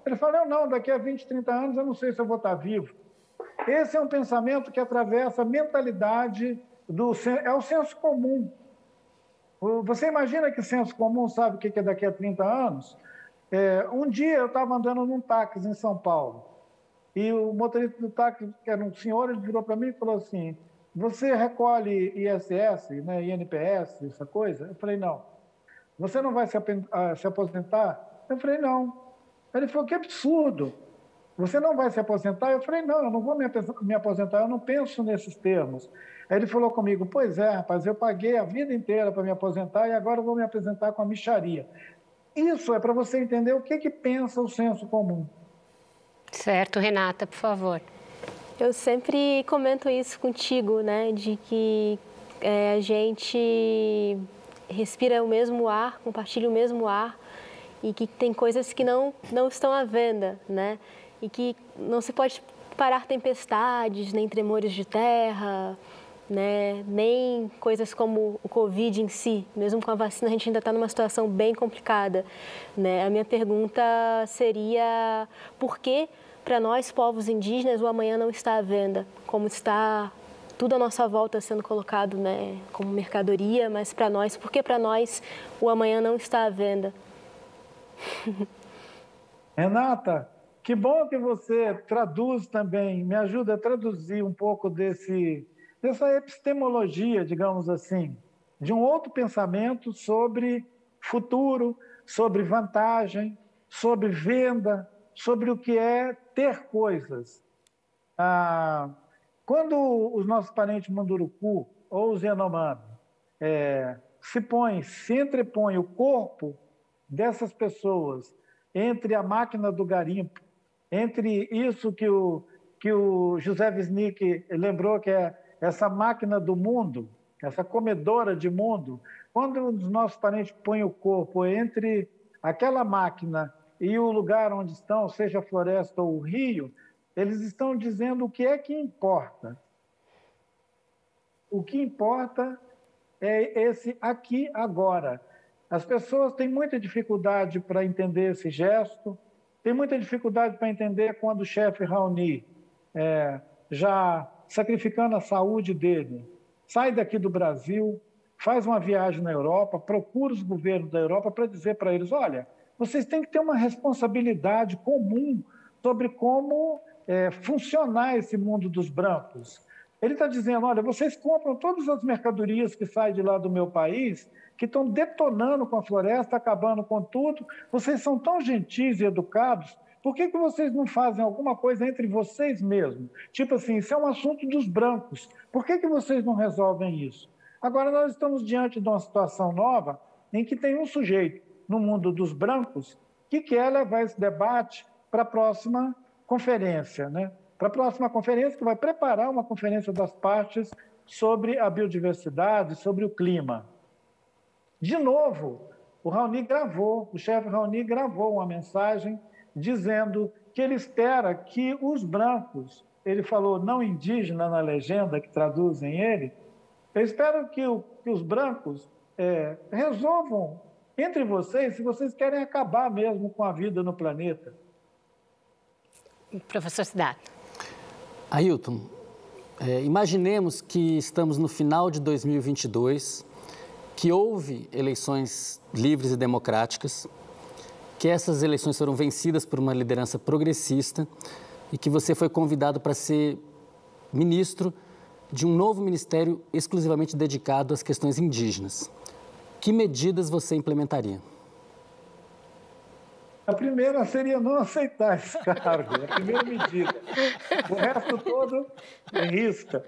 Ele falou, não, daqui a 20, 30 anos eu não sei se eu vou estar vivo. Esse é um pensamento que atravessa a mentalidade é o senso comum. Você imagina que senso comum sabe o que é daqui a 30 anos? Um dia eu estava andando num táxi em São Paulo e o motorista do táxi, que era um senhor, ele virou para mim e falou assim, você recolhe ISS, né, INPS, essa coisa? Eu falei, não. Você não vai se aposentar? Eu falei, não. Ele falou, que absurdo. Você não vai se aposentar? Eu falei, não, eu não vou me aposentar, eu não penso nesses termos. Aí ele falou comigo, pois é, rapaz, eu paguei a vida inteira para me aposentar e agora eu vou me aposentar com a mixaria. Isso é para você entender o que pensa o senso comum. Certo, Renata, por favor. Eu sempre comento isso contigo, né, de que a gente respira o mesmo ar, compartilha o mesmo ar e que tem coisas que não estão à venda, né, e que não se pode parar tempestades, nem tremores de terra, né, nem coisas como o Covid em si. Mesmo com a vacina, a gente ainda está numa situação bem complicada, né. A minha pergunta seria por que, para nós, povos indígenas, o amanhã não está à venda, como está tudo à nossa volta sendo colocado, né, como mercadoria, mas para nós, por que para nós o amanhã não está à venda? Renata, que bom que você traduz também, me ajuda a traduzir um pouco dessa epistemologia, digamos assim, de um outro pensamento sobre futuro, sobre vantagem, sobre venda, sobre o que é ter coisas. Quando os nossos parentes Munduruku ou os Yanomami se entrepõe o corpo dessas pessoas entre a máquina do garimpo, entre isso que o José Wisnik lembrou que é essa máquina do mundo, essa comedora de mundo, quando os nossos parentes põem o corpo entre aquela máquina e o lugar onde estão, seja a floresta ou o rio, eles estão dizendo o que é que importa. O que importa é esse aqui, agora. As pessoas têm muita dificuldade para entender esse gesto, têm muita dificuldade para entender quando o chefe Raoni, já sacrificando a saúde dele, sai daqui do Brasil, faz uma viagem na Europa, procura os governos da Europa para dizer para eles, olha, vocês têm que ter uma responsabilidade comum sobre como funcionar esse mundo dos brancos. Ele está dizendo, olha, vocês compram todas as mercadorias que saem de lá do meu país, que estão detonando com a floresta, acabando com tudo. Vocês são tão gentis e educados, por que vocês não fazem alguma coisa entre vocês mesmos? Tipo assim, isso é um assunto dos brancos. Por que vocês não resolvem isso? Agora nós estamos diante de uma situação nova em que tem um sujeito no mundo dos brancos que quer levar esse debate para a próxima conferência, né? Para a próxima conferência, que vai preparar uma conferência das partes sobre a biodiversidade, sobre o clima. De novo, o chefe Raoni gravou uma mensagem dizendo que ele espera que os brancos, ele falou não indígena na legenda que traduzem ele, eu espero que os brancos resolvam entre vocês se vocês querem acabar mesmo com a vida no planeta. Professor Siddhartha. Ailton, imaginemos que estamos no final de 2022, que houve eleições livres e democráticas, que essas eleições foram vencidas por uma liderança progressista e que você foi convidado para ser ministro de um novo ministério exclusivamente dedicado às questões indígenas. Que medidas você implementaria? A primeira seria não aceitar esse cargo, a primeira medida. O resto todo é risca.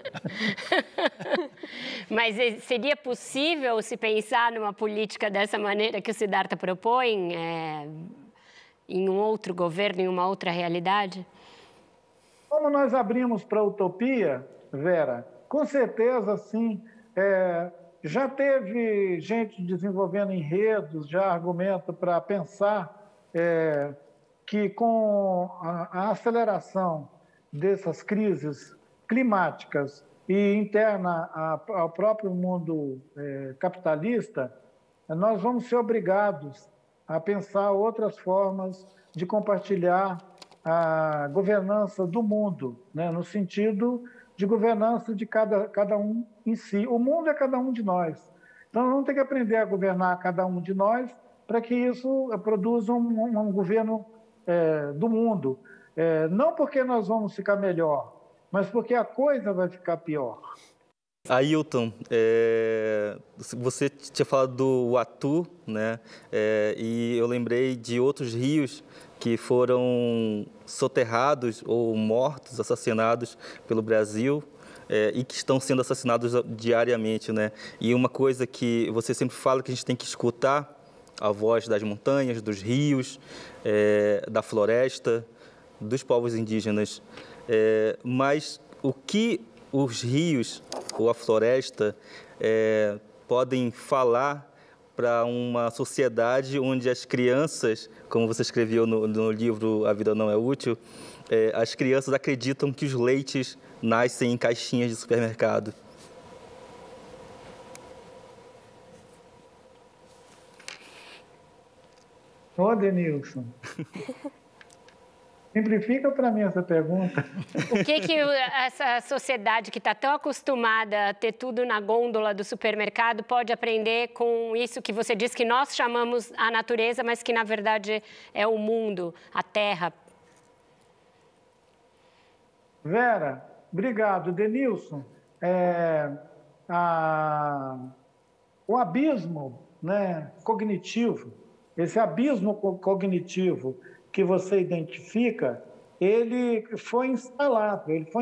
Mas seria possível se pensar numa política dessa maneira que o Siddhartha propõe, em um outro governo, em uma outra realidade? Como nós abrimos para a utopia, Vera, com certeza, sim. Já teve gente desenvolvendo enredos, já argumenta para pensar que com a aceleração dessas crises climáticas e interna ao próprio mundo capitalista, nós vamos ser obrigados a pensar outras formas de compartilhar a governança do mundo, né? No sentido de governança de cada um em si. O mundo é cada um de nós. Então, nós vamos ter que aprender a governar cada um de nós para que isso produza um governo do mundo. Não porque nós vamos ficar melhor, mas porque a coisa vai ficar pior. Ailton, você tinha falado do Uatu, né? E eu lembrei de outros rios que foram soterrados ou mortos, assassinados pelo Brasil e que estão sendo assassinados diariamente, né? E uma coisa que você sempre fala que a gente tem que escutar a voz das montanhas, dos rios, da floresta, dos povos indígenas. Mas o que os rios ou a floresta podem falar para uma sociedade onde as crianças, como você escreveu no livro A Vida Não é Útil, as crianças acreditam que os leites nascem em caixinhas de supermercado? Ô, Denilson, simplifica para mim essa pergunta. O que essa sociedade que está tão acostumada a ter tudo na gôndola do supermercado pode aprender com isso que você diz que nós chamamos a natureza, mas que na verdade é o mundo, a terra? Vera, obrigado. Denilson, o abismo, né, cognitivo, esse abismo cognitivo que você identifica, ele foi instalado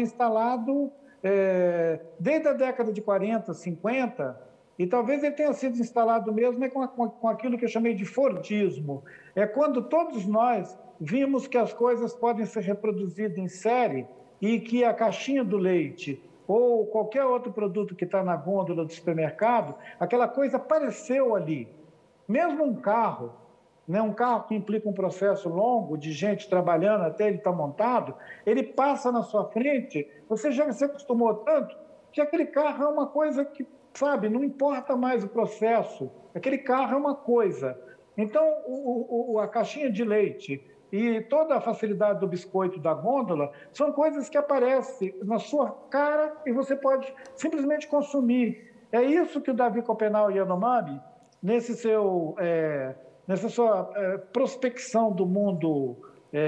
desde a década de 40, 50, e talvez ele tenha sido instalado mesmo com aquilo que eu chamei de Fordismo. É quando todos nós vimos que as coisas podem ser reproduzidas em série e que a caixinha do leite ou qualquer outro produto que está na gôndola do supermercado, aquela coisa apareceu ali. Mesmo um carro, né, um carro que implica um processo longo de gente trabalhando até ele estar montado, ele passa na sua frente, você já se acostumou tanto que aquele carro é uma coisa que, sabe, não importa mais o processo, aquele carro é uma coisa. Então, a caixinha de leite e toda a facilidade do biscoito da gôndola são coisas que aparecem na sua cara e você pode simplesmente consumir. É isso que o Davi Copenau Yanomami, nessa sua prospecção do mundo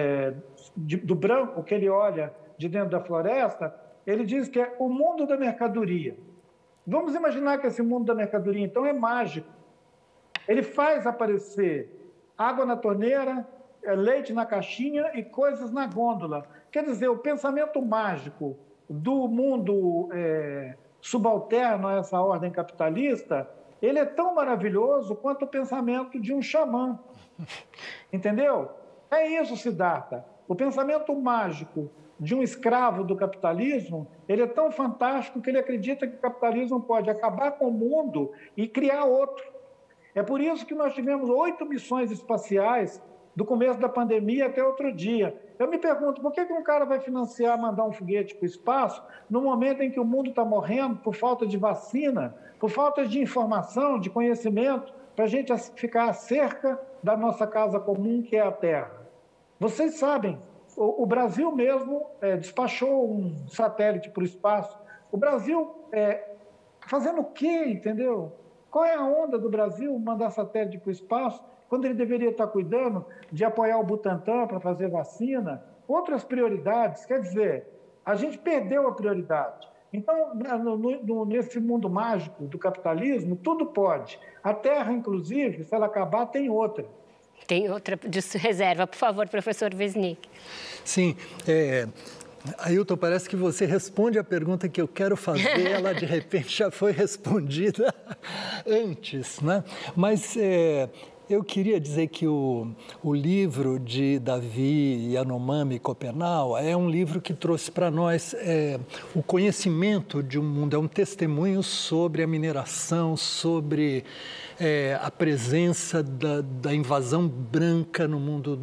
do branco, que ele olha de dentro da floresta, ele diz que é o mundo da mercadoria. Vamos imaginar que esse mundo da mercadoria, então, é mágico. Ele faz aparecer água na torneira, leite na caixinha e coisas na gôndola. Quer dizer, o pensamento mágico do mundo subalterno a essa ordem capitalista, ele é tão maravilhoso quanto o pensamento de um xamã. Entendeu? É isso, Siddhartha. O pensamento mágico de um escravo do capitalismo, ele é tão fantástico que ele acredita que o capitalismo pode acabar com o mundo e criar outro. É por isso que nós tivemos 8 missões espaciais do começo da pandemia até outro dia. Eu me pergunto, por que um cara vai financiar mandar um foguete para o espaço no momento em que o mundo está morrendo por falta de vacina, por falta de informação, de conhecimento, para a gente ficar cerca da nossa casa comum, que é a Terra? Vocês sabem, o Brasil mesmo despachou um satélite para o espaço. O Brasil fazendo o quê, entendeu? Qual é a onda do Brasil mandar satélite para o espaço, quando ele deveria estar cuidando de apoiar o Butantan para fazer vacina? Outras prioridades, quer dizer, a gente perdeu a prioridade. Então, nesse mundo mágico do capitalismo, tudo pode. A Terra, inclusive, se ela acabar, tem outra. Tem outra de reserva. Por favor, professor Wisnik. Sim, Ailton, parece que você responde a pergunta que eu quero fazer, ela de repente já foi respondida antes, né? Mas eu queria dizer que o livro de Davi Yanomami Copenau é um livro que trouxe para nós o conhecimento de um mundo, é um testemunho sobre a mineração, sobre a presença da invasão branca no mundo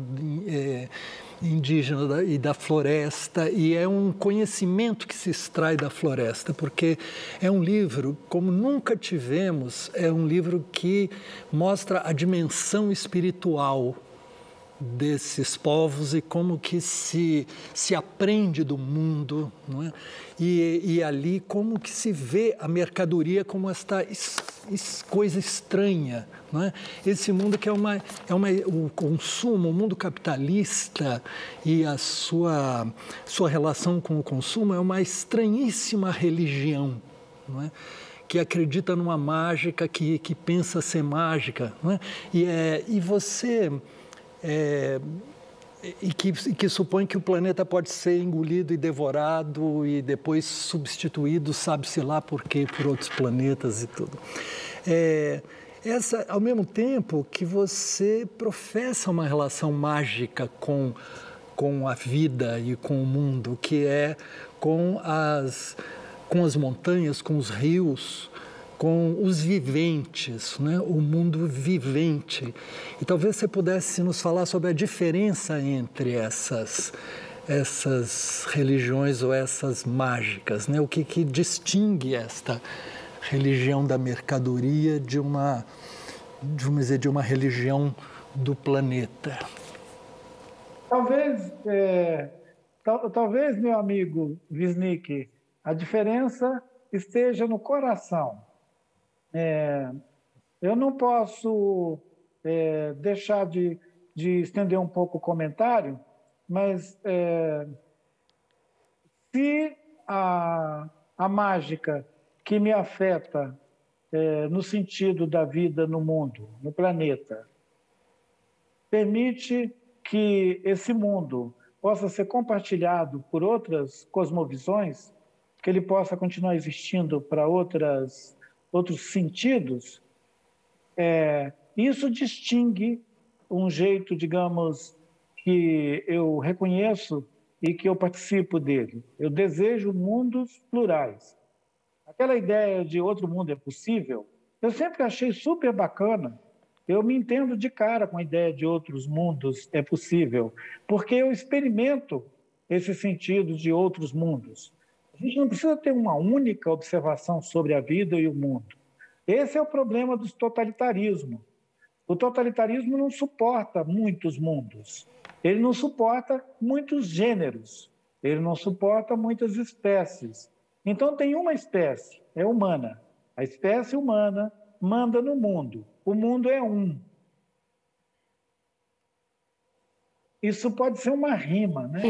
indígena e da floresta, e é um conhecimento que se extrai da floresta, porque é um livro, como nunca tivemos, é um livro que mostra a dimensão espiritual desses povos e como que se aprende do mundo, não é? E ali como que se vê a mercadoria como esta coisa estranha, não é? Esse mundo que o consumo, o mundo capitalista e a sua relação com o consumo é uma estranhíssima religião, não é? Que acredita numa mágica, que pensa ser mágica, não é? E você... que supõe que o planeta pode ser engolido e devorado e depois substituído, sabe-se lá por quê, por outros planetas e tudo. Ao mesmo tempo que você professa uma relação mágica com a vida e com o mundo, que é com as montanhas, com os rios, com os viventes, né? O mundo vivente. E talvez você pudesse nos falar sobre a diferença entre essas religiões ou essas mágicas, né? O que distingue esta religião da mercadoria de uma religião do planeta? Talvez, meu amigo Wisnik, a diferença esteja no coração. Eu não posso deixar de estender um pouco o comentário, mas se a mágica que me afeta no sentido da vida no mundo, no planeta, permite que esse mundo possa ser compartilhado por outras cosmovisões, que ele possa continuar existindo para outros sentidos, isso distingue um jeito, digamos, que eu reconheço e que eu participo dele. Eu desejo mundos plurais. Aquela ideia de outro mundo é possível, eu sempre achei super bacana. Eu me entendo de cara com a ideia de outros mundos é possível, porque eu experimento esse sentido de outros mundos. A gente não precisa ter uma única observação sobre a vida e o mundo. Esse é o problema do totalitarismo. O totalitarismo não suporta muitos mundos. Ele não suporta muitos gêneros. Ele não suporta muitas espécies. Então, tem uma espécie, é humana. A espécie humana manda no mundo. O mundo é um. Isso pode ser uma rima, né?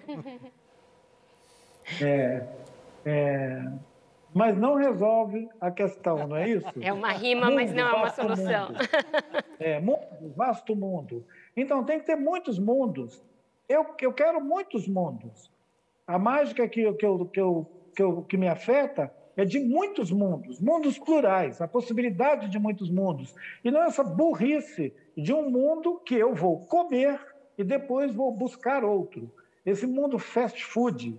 Mas não resolve a questão, não é isso? É uma rima, mas não é uma solução. Mundo, vasto mundo. Então, tem que ter muitos mundos. Eu quero muitos mundos. A mágica que me afeta é de muitos mundos, mundos plurais, a possibilidade de muitos mundos. E não essa burrice de um mundo que eu vou comer e depois vou buscar outro. Esse mundo fast food,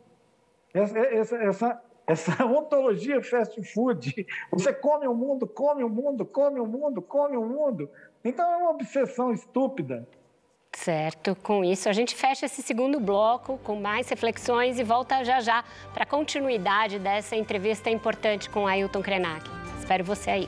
essa ontologia fast food, você come o mundo, come o mundo, come o mundo, come o mundo. Então é uma obsessão estúpida. Certo, com isso a gente fecha esse segundo bloco com mais reflexões e volta já para a continuidade dessa entrevista importante com Ailton Krenak. Espero você aí.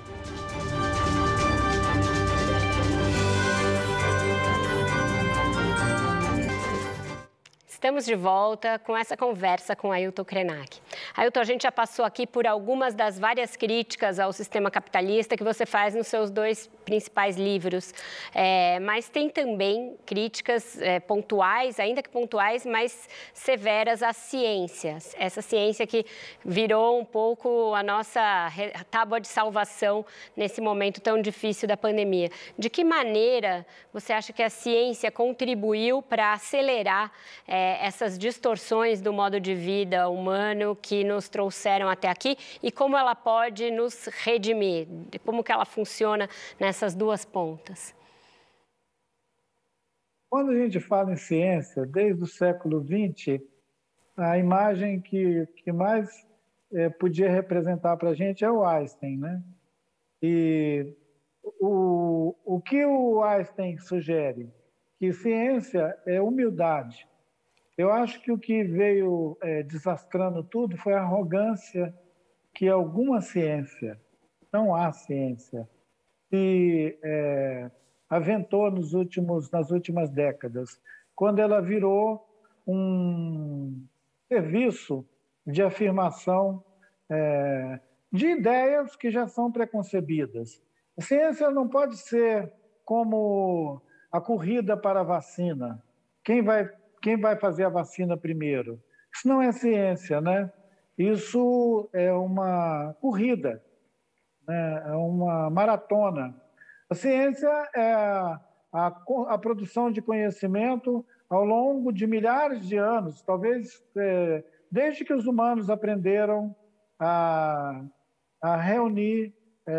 Estamos de volta com essa conversa com Ailton Krenak. Ailton, a gente já passou aqui por algumas das várias críticas ao sistema capitalista que você faz nos seus dois principais livros, mas tem também críticas pontuais, ainda que pontuais, mas severas às ciências. Essa ciência que virou um pouco a nossa tábua de salvação nesse momento tão difícil da pandemia. De que maneira você acha que a ciência contribuiu para acelerar essas distorções do modo de vida humano que nos trouxeram até aqui e como ela pode nos redimir, como que ela funciona nessas duas pontas? Quando a gente fala em ciência, desde o século XX, a imagem que mais podia representar para a gente é o Einstein, né? E o que o Einstein sugere? Que ciência é humildade. Eu acho que o que veio desastrando tudo foi a arrogância que alguma ciência, não há ciência, se aventou nas últimas décadas, quando ela virou um serviço de afirmação de ideias que já são preconcebidas. A ciência não pode ser como a corrida para a vacina. Quem vai fazer a vacina primeiro? Isso não é ciência, né? Isso é uma corrida, né? É uma maratona. A ciência é a produção de conhecimento ao longo de milhares de anos, talvez desde que os humanos aprenderam a reunir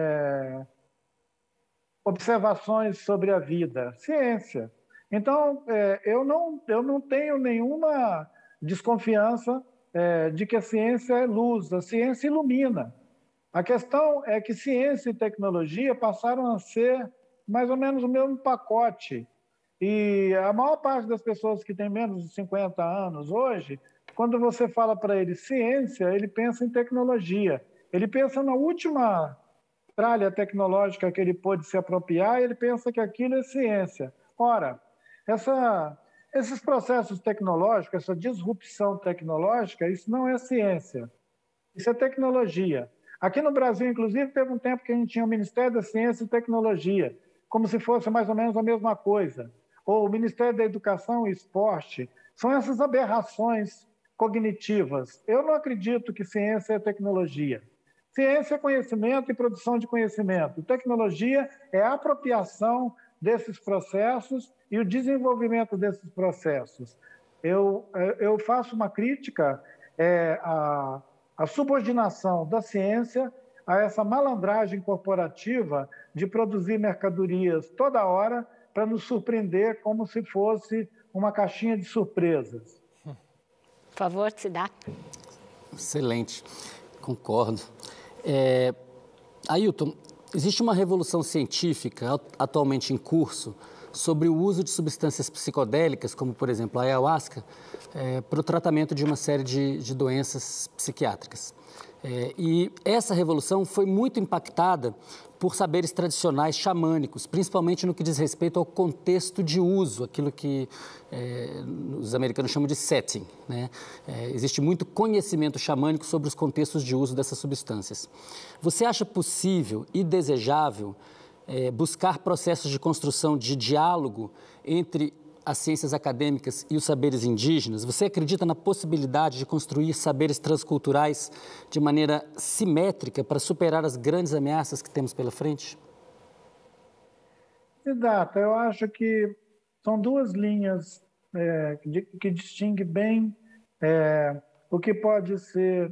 observações sobre a vida. Ciência. Então, eu não tenho nenhuma desconfiança de que a ciência é luz, a ciência ilumina. A questão é que ciência e tecnologia passaram a ser mais ou menos o mesmo pacote. E a maior parte das pessoas que têm menos de 50 anos hoje, quando você fala para ele ciência, ele pensa em tecnologia. Ele pensa na última tralha tecnológica que ele pôde se apropriar e ele pensa que aquilo é ciência. Ora, esses processos tecnológicos, essa disrupção tecnológica, isso não é ciência, isso é tecnologia. Aqui no Brasil, inclusive, teve um tempo que a gente tinha o Ministério da Ciência e Tecnologia, como se fosse mais ou menos a mesma coisa. Ou o Ministério da Educação e Esporte. São essas aberrações cognitivas. Eu não acredito que ciência é tecnologia. Ciência é conhecimento e produção de conhecimento. Tecnologia é a apropriação desses processos e o desenvolvimento desses processos. Eu faço uma crítica à subordinação da ciência a essa malandragem corporativa de produzir mercadorias toda hora para nos surpreender como se fosse uma caixinha de surpresas. Por favor, Siddhartha. Excelente, concordo. Ailton, existe uma revolução científica atualmente em curso sobre o uso de substâncias psicodélicas, como, por exemplo, a ayahuasca, para o tratamento de uma série de doenças psiquiátricas. E essa revolução foi muito impactada por saberes tradicionais xamânicos, principalmente no que diz respeito ao contexto de uso, aquilo que os americanos chamam de setting, né? Existe muito conhecimento xamânico sobre os contextos de uso dessas substâncias. Você acha possível e desejável buscar processos de construção de diálogo entre as ciências acadêmicas e os saberes indígenas? Você acredita na possibilidade de construir saberes transculturais de maneira simétrica para superar as grandes ameaças que temos pela frente? Siddhartha, eu acho que são duas linhas que distinguem bem o que pode ser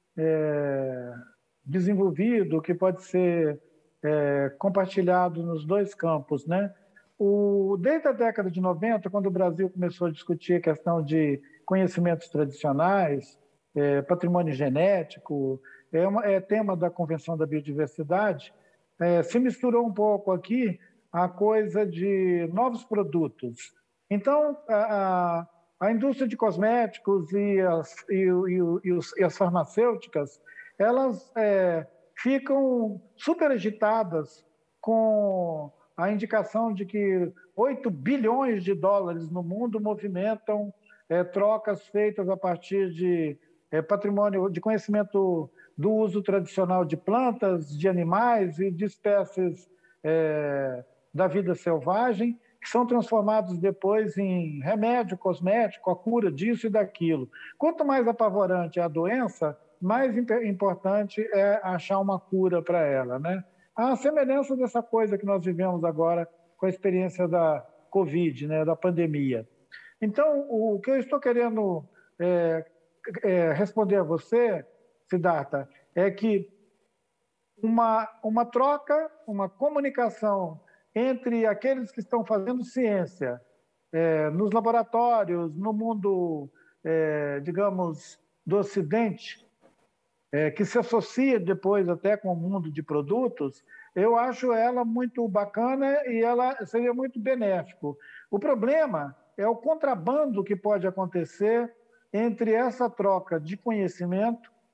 desenvolvido, o que pode ser compartilhado nos dois campos, né? Desde a década de 90, quando o Brasil começou a discutir a questão de conhecimentos tradicionais, patrimônio genético, é tema da Convenção da Biodiversidade, se misturou um pouco aqui a coisa de novos produtos. Então, a indústria de cosméticos e as farmacêuticas, elas ficam super agitadas com a indicação de que 8 bilhões de dólares no mundo movimentam trocas feitas a partir de patrimônio, de conhecimento do uso tradicional de plantas, de animais e de espécies da vida selvagem, que são transformados depois em remédio, cosmético, a cura disso e daquilo. Quanto mais apavorante é a doença, mais importante é achar uma cura para ela, né? A semelhança dessa coisa que nós vivemos agora com a experiência da Covid, né, da pandemia. Então, o que eu estou querendo responder a você, Siddhartha, é que uma troca, uma comunicação entre aqueles que estão fazendo ciência nos laboratórios, no mundo, digamos, do Ocidente, que se associa depois até com o mundo de produtos, eu acho ela muito bacana e ela seria muito benéfico. O problema é o contrabando que pode acontecer entre essa troca de conhecimento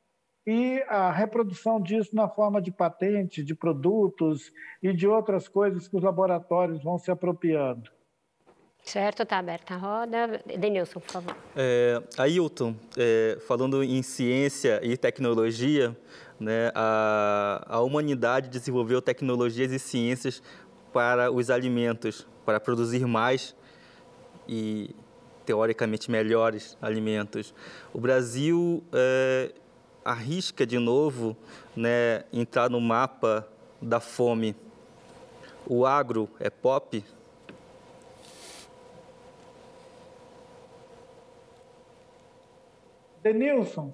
e a reprodução disso na forma de patente, de produtos e de outras coisas que os laboratórios vão se apropriando. Certo, está aberta a roda. Denilson, por favor. Ailton, falando em ciência e tecnologia, né, a humanidade desenvolveu tecnologias e ciências para os alimentos, para produzir mais e, teoricamente, melhores alimentos. O Brasil arrisca de novo, né, entrar no mapa da fome. O agro é pop? Denilson,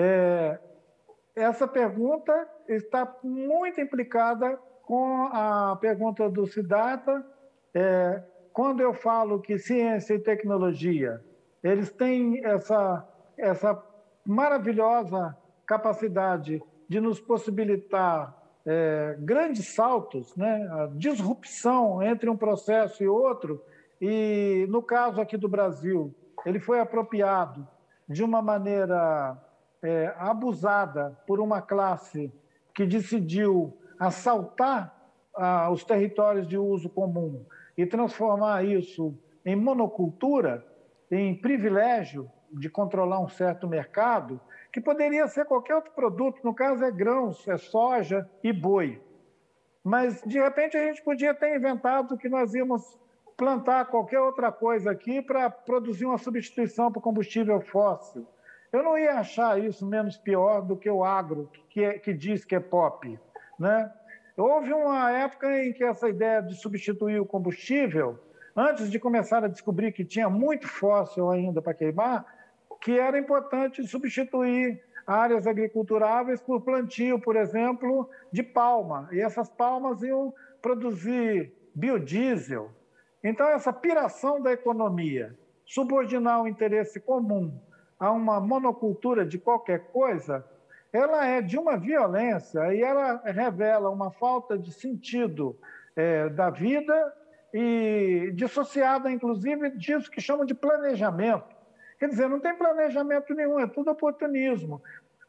essa pergunta está muito implicada com a pergunta do Siddhartha. Quando eu falo que ciência e tecnologia, eles têm essa maravilhosa capacidade de nos possibilitar grandes saltos, né? A disrupção entre um processo e outro, e no caso aqui do Brasil, ele foi apropriado de uma maneira abusada por uma classe que decidiu assaltar os territórios de uso comum e transformar isso em monocultura, em privilégio de controlar um certo mercado, que poderia ser qualquer outro produto, no caso é grãos, é soja e boi. Mas, de repente, a gente podia ter inventado que nós íamos plantar qualquer outra coisa aqui para produzir uma substituição para o combustível fóssil. Eu não ia achar isso menos pior do que o agro, que diz que é pop, né? Houve uma época em que essa ideia de substituir o combustível, antes de começar a descobrir que tinha muito fóssil ainda para queimar, que era importante substituir áreas agriculturáveis por plantio, por exemplo, de palma. E essas palmas iam produzir biodiesel. Então, essa piração da economia, subordinar o interesse comum a uma monocultura de qualquer coisa, ela é de uma violência e ela revela uma falta de sentido da vida e dissociada, inclusive, disso que chamam de planejamento. Quer dizer, não tem planejamento nenhum, é tudo oportunismo.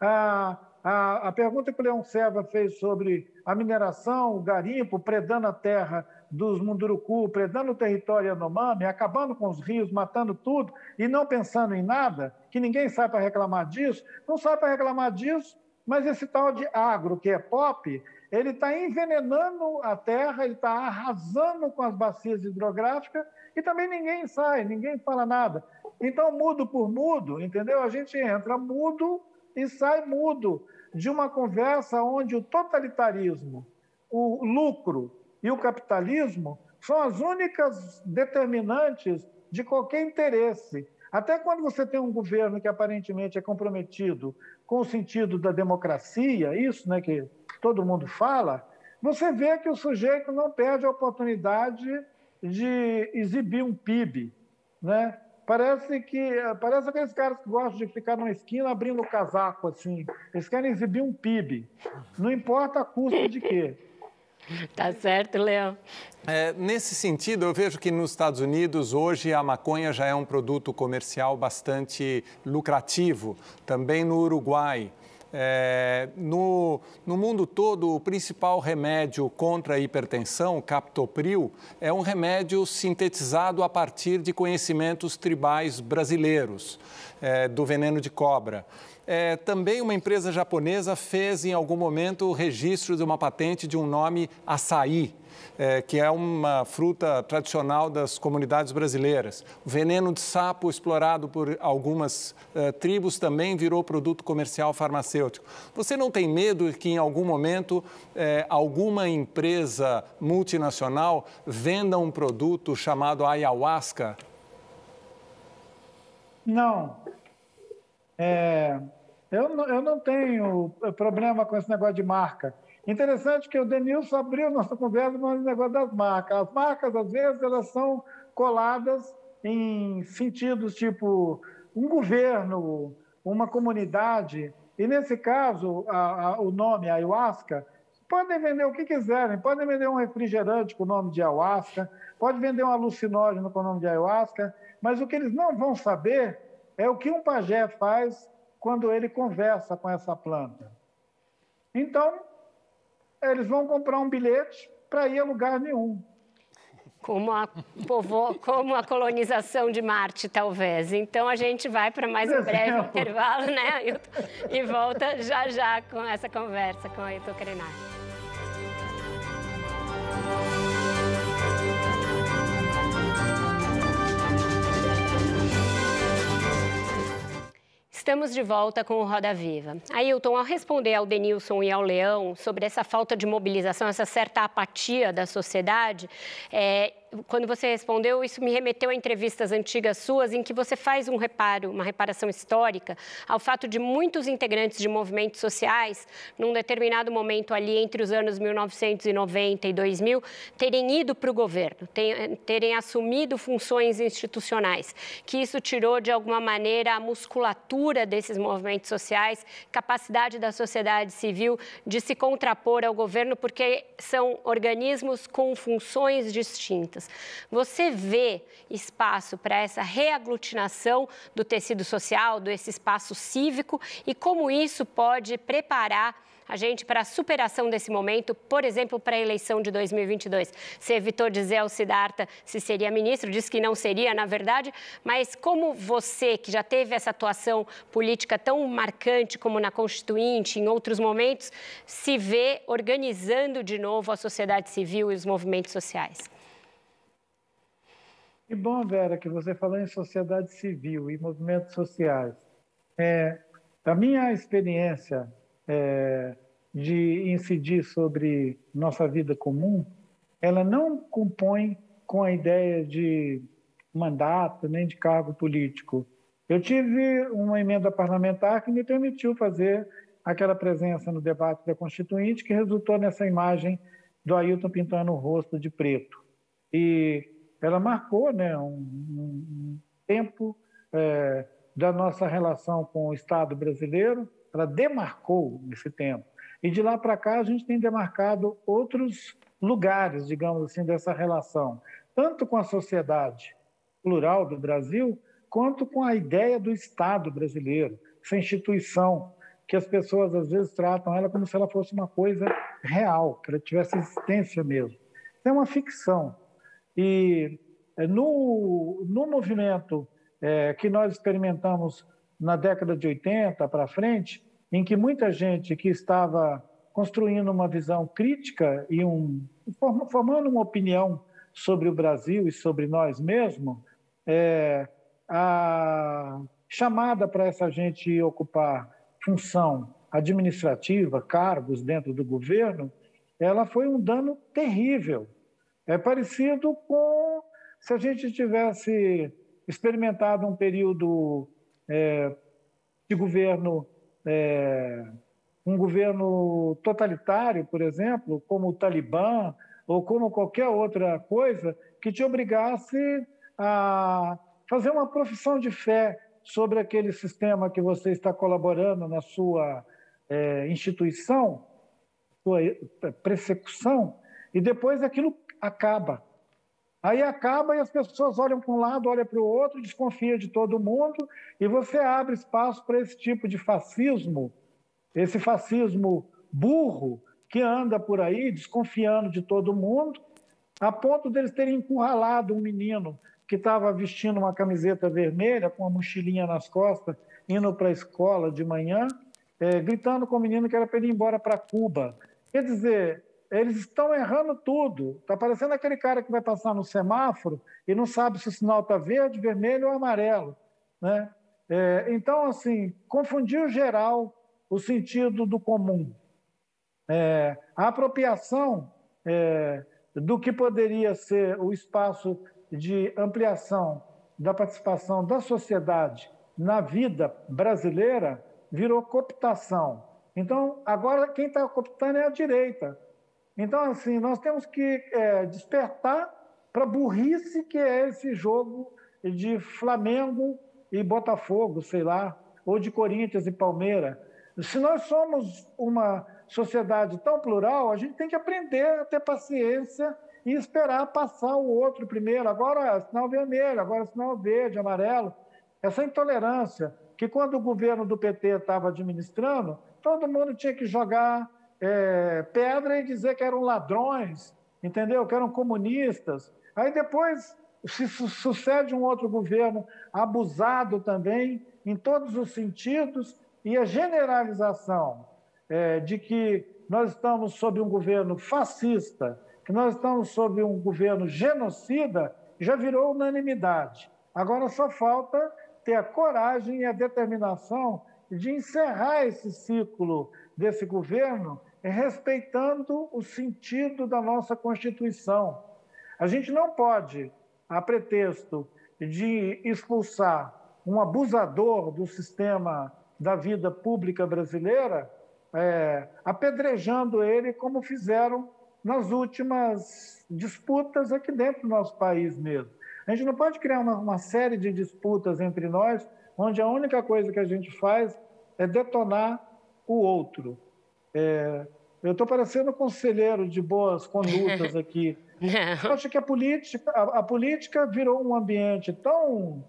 A pergunta que o Leão Serva fez sobre a mineração, o garimpo, predando a terra dos Munduruku, predando o território Yanomami, acabando com os rios, matando tudo e não pensando em nada, que ninguém sai para reclamar disso, não sai para reclamar disso, mas esse tal de agro, que é pop, ele está envenenando a terra, ele está arrasando com as bacias hidrográficas e também ninguém sai, ninguém fala nada. Então, mudo por mudo, entendeu? A gente entra mudo e sai mudo de uma conversa onde o totalitarismo, o lucro e o capitalismo são as únicas determinantes de qualquer interesse. Até quando você tem um governo que aparentemente é comprometido com o sentido da democracia, isso, né, que todo mundo fala, você vê que o sujeito não perde a oportunidade de exibir um PIB, né? Parece aqueles caras que gostam de ficar numa esquina abrindo o casaco, assim. Eles querem exibir um PIB. Não importa a custa de quê. Tá certo, Leão. Nesse sentido, eu vejo que nos Estados Unidos, hoje, a maconha já é um produto comercial bastante lucrativo. Também no Uruguai. No mundo todo, o principal remédio contra a hipertensão, o captopril, é um remédio sintetizado a partir de conhecimentos tribais brasileiros, do veneno de cobra. Também uma empresa japonesa fez, em algum momento, o registro de uma patente de um nome açaí, que é uma fruta tradicional das comunidades brasileiras. O veneno de sapo, explorado por algumas tribos, também virou produto comercial farmacêutico. Você não tem medo que, em algum momento, alguma empresa multinacional venda um produto chamado ayahuasca? Não. Eu não tenho problema com esse negócio de marca. Interessante que o Denilson abriu nossa conversa com o negócio das marcas. As marcas, às vezes, elas são coladas em sentidos tipo um governo, uma comunidade. E, nesse caso, o nome ayahuasca, podem vender o que quiserem. Podem vender um refrigerante com o nome de ayahuasca, pode vender um alucinógeno com o nome de ayahuasca, mas o que eles não vão saber é o que um pajé faz quando ele conversa com essa planta. Então, eles vão comprar um bilhete para ir a lugar nenhum. Como a colonização de Marte, talvez. Então, a gente vai para mais um breve intervalo, né, Ailton? E volta já com essa conversa com o Ailton Krenak. Estamos de volta com o Roda Viva. Ailton, ao responder ao Denilson e ao Leão sobre essa falta de mobilização, essa certa apatia da sociedade, quando você respondeu, isso me remeteu a entrevistas antigas suas em que você faz uma reparação histórica ao fato de muitos integrantes de movimentos sociais, num determinado momento ali entre os anos 1990 e 2000, terem ido para o governo, terem assumido funções institucionais, que isso tirou de alguma maneira a musculatura desses movimentos sociais, capacidade da sociedade civil de se contrapor ao governo, porque são organismos com funções distintas. Você vê espaço para essa reaglutinação do tecido social, desse espaço cívico, e como isso pode preparar a gente para a superação desse momento, por exemplo, para a eleição de 2022. Você evitou dizer ao Siddhartha se seria ministro, disse que não seria, na verdade, mas como você, que já teve essa atuação política tão marcante como na Constituinte, em outros momentos, se vê organizando de novo a sociedade civil e os movimentos sociais? Que bom, Vera, que você falou em sociedade civil e movimentos sociais. A minha experiência de incidir sobre nossa vida comum, ela não compõe com a ideia de mandato nem de cargo político. Eu tive uma emenda parlamentar que me permitiu fazer aquela presença no debate da Constituinte que resultou nessa imagem do Ailton pintando o rosto de preto. E ela marcou, né, um tempo da nossa relação com o Estado brasileiro, ela demarcou esse tempo. E de lá para cá a gente tem demarcado outros lugares, digamos assim, dessa relação, tanto com a sociedade plural do Brasil, quanto com a ideia do Estado brasileiro, essa instituição que as pessoas às vezes tratam ela como se ela fosse uma coisa real, que ela tivesse existência mesmo. É uma ficção. E no movimento que nós experimentamos na década de 80 para frente, em que muita gente que estava construindo uma visão crítica e formando uma opinião sobre o Brasil e sobre nós mesmos, a chamada para essa gente ocupar função administrativa, cargos dentro do governo, ela foi um dano terrível. É parecido com se a gente tivesse experimentado um período de governo, um governo totalitário, por exemplo, como o Talibã, ou como qualquer outra coisa, que te obrigasse a fazer uma profissão de fé sobre aquele sistema que você está colaborando na sua instituição, sua persecução, e depois aquilo acaba. Aí acaba e as pessoas olham para um lado, olham para o outro, desconfiam de todo mundo, e você abre espaço para esse tipo de fascismo, esse fascismo burro que anda por aí desconfiando de todo mundo, a ponto deles terem encurralado um menino que estava vestindo uma camiseta vermelha, com uma mochilinha nas costas, indo para a escola de manhã, gritando com o menino que era para ele ir embora para Cuba. Quer dizer, eles estão errando tudo. Está parecendo aquele cara que vai passar no semáforo e não sabe se o sinal está verde, vermelho ou amarelo, né? Então, assim, confundiu geral o sentido do comum. A apropriação do que poderia ser o espaço de ampliação da participação da sociedade na vida brasileira virou cooptação. Então, agora quem está cooptando é a direita. Então, assim, nós temos que despertar para a burrice que é esse jogo de Flamengo e Botafogo, sei lá, ou de Corinthians e Palmeiras. Se nós somos uma sociedade tão plural, a gente tem que aprender a ter paciência e esperar passar o outro primeiro. Agora é sinal vermelho, agora é sinal verde, amarelo. Essa intolerância que quando o governo do PT estava administrando, todo mundo tinha que jogar pedra e dizer que eram ladrões, entendeu? Que eram comunistas. Aí depois se sucede um outro governo abusado também, em todos os sentidos, e a generalização de que nós estamos sob um governo fascista, que nós estamos sob um governo genocida, já virou unanimidade. Agora só falta ter a coragem e a determinação de encerrar esse ciclo desse governo respeitando o sentido da nossa Constituição. A gente não pode, a pretexto de expulsar um abusador do sistema da vida pública brasileira, apedrejando ele como fizeram nas últimas disputas aqui dentro do nosso país mesmo. A gente não pode criar uma série de disputas entre nós, onde a única coisa que a gente faz é detonar o outro. Eu estou parecendo conselheiro de boas condutas aqui. Eu acho que a política virou um ambiente tão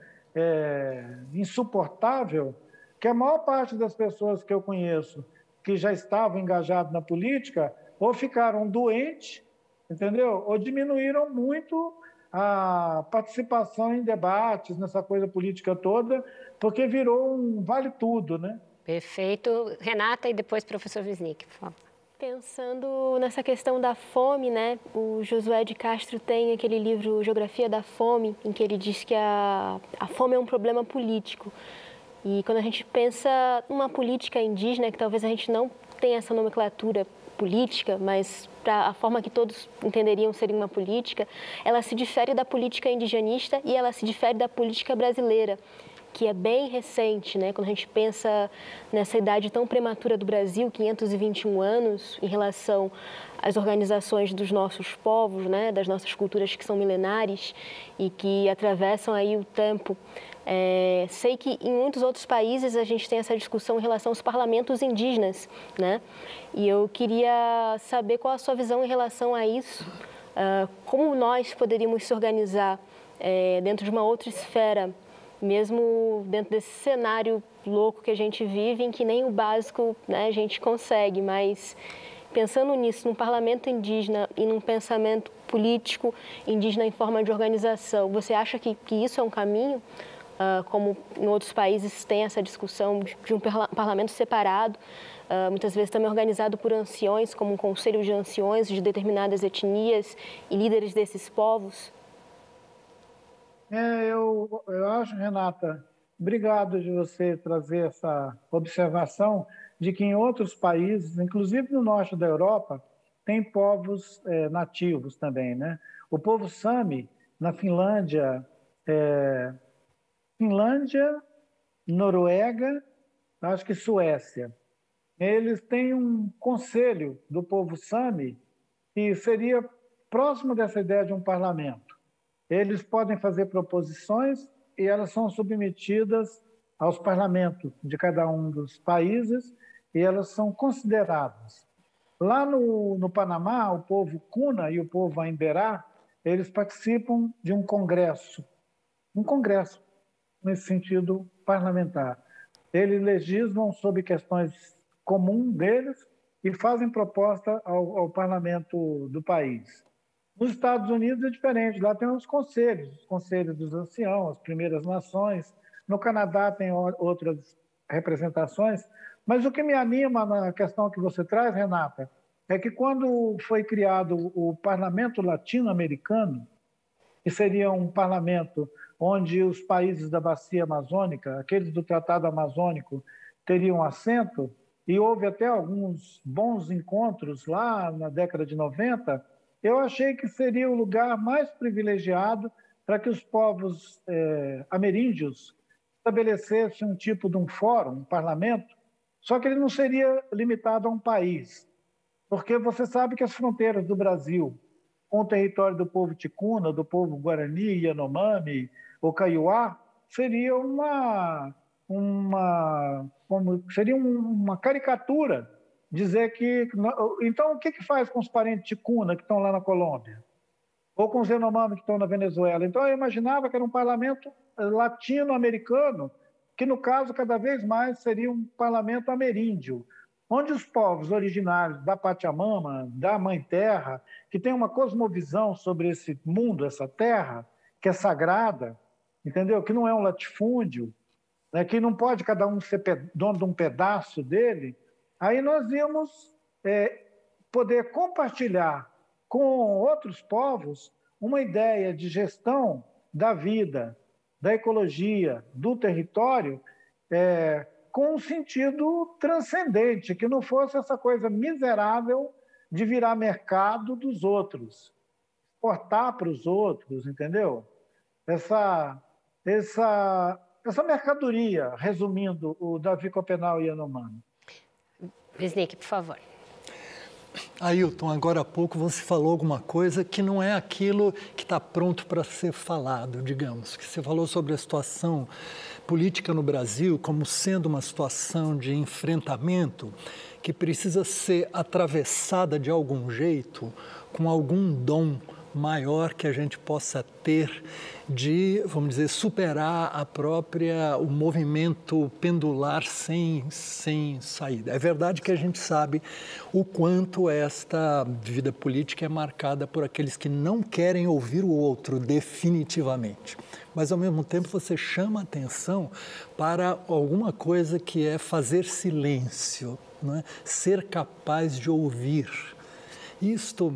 insuportável que a maior parte das pessoas que eu conheço que já estavam engajadas na política ou ficaram doentes, entendeu? Ou diminuíram muito a participação em debates, nessa coisa política toda, porque virou um vale-tudo, né? Perfeito. Renata e depois professor Wisnik, por favor. Pensando nessa questão da fome, né? O Josué de Castro tem aquele livro Geografia da Fome, em que ele diz que a fome é um problema político. E quando a gente pensa numa política indígena, que talvez a gente não tenha essa nomenclatura política, mas para a forma que todos entenderiam seria uma política, ela se difere da política indigenista e ela se difere da política brasileira, que é bem recente, né? Quando a gente pensa nessa idade tão prematura do Brasil, 521 anos, em relação às organizações dos nossos povos, né? Das nossas culturas que são milenares e que atravessam aí o tempo. Sei que em muitos outros países a gente tem essa discussão em relação aos parlamentos indígenas, né? E eu queria saber qual a sua visão em relação a isso, como nós poderíamos se organizar dentro de uma outra esfera, mesmo dentro desse cenário louco que a gente vive, em que nem o básico, né, a gente consegue, mas pensando nisso, num parlamento indígena e num pensamento político indígena em forma de organização, você acha que isso é um caminho? Como em outros países tem essa discussão de um parlamento separado, muitas vezes também organizado por anciões, como um conselho de anciões de determinadas etnias e líderes desses povos? Eu acho, Renata, obrigado de você trazer essa observação de que em outros países, inclusive no norte da Europa, tem povos nativos também, né? O povo Sami, na Finlândia, Noruega, acho que Suécia, eles têm um conselho do povo Sami que seria próximo dessa ideia de um parlamento. Eles podem fazer proposições e elas são submetidas aos parlamentos de cada um dos países e elas são consideradas. Lá no Panamá, o povo Cuna e o povo Aimberá, eles participam de um congresso nesse sentido parlamentar. Eles legislam sobre questões comuns deles e fazem proposta ao parlamento do país. Nos Estados Unidos é diferente, lá tem os conselhos dos anciãos, as primeiras nações. No Canadá tem outras representações, mas o que me anima na questão que você traz, Renata, é que quando foi criado o Parlamento Latino-Americano, que seria um parlamento onde os países da Bacia Amazônica, aqueles do Tratado Amazônico, teriam assento, e houve até alguns bons encontros lá na década de 90, eu achei que seria o lugar mais privilegiado para que os povos ameríndios estabelecessem um tipo de um fórum, um parlamento, só que ele não seria limitado a um país, porque você sabe que as fronteiras do Brasil com o território do povo ticuna, do povo guarani, yanomami, ou kaiowá, seria uma caricatura dizer que... Então, o que faz com os parentes ticuna que estão lá na Colômbia? Ou com os yanomami que estão na Venezuela? Então, eu imaginava que era um parlamento latino-americano que no caso cada vez mais seria um parlamento ameríndio, onde os povos originários da Pachamama, da Mãe Terra, que tem uma cosmovisão sobre esse mundo, essa terra, que é sagrada, entendeu? Que não é um latifúndio, né? Que não pode cada um ser dono de um pedaço dele, aí nós íamos poder compartilhar com outros povos uma ideia de gestão da vida, da ecologia, do território, com um sentido transcendente, que não fosse essa coisa miserável de virar mercado dos outros, exportar para os outros, entendeu? Essa mercadoria, resumindo o Davi Copenau Yanomami. Wisnik, por favor. Ailton, agora há pouco você falou alguma coisa que não é aquilo que está pronto para ser falado, digamos. Que você falou sobre a situação política no Brasil como sendo uma situação de enfrentamento que precisa ser atravessada de algum jeito, com algum dom maior que a gente possa ter de, vamos dizer, superar o movimento pendular sem saída. É verdade que a gente sabe o quanto esta vida política é marcada por aqueles que não querem ouvir o outro definitivamente. Mas, ao mesmo tempo, você chama atenção para alguma coisa que é fazer silêncio, não é? Ser capaz de ouvir. Isto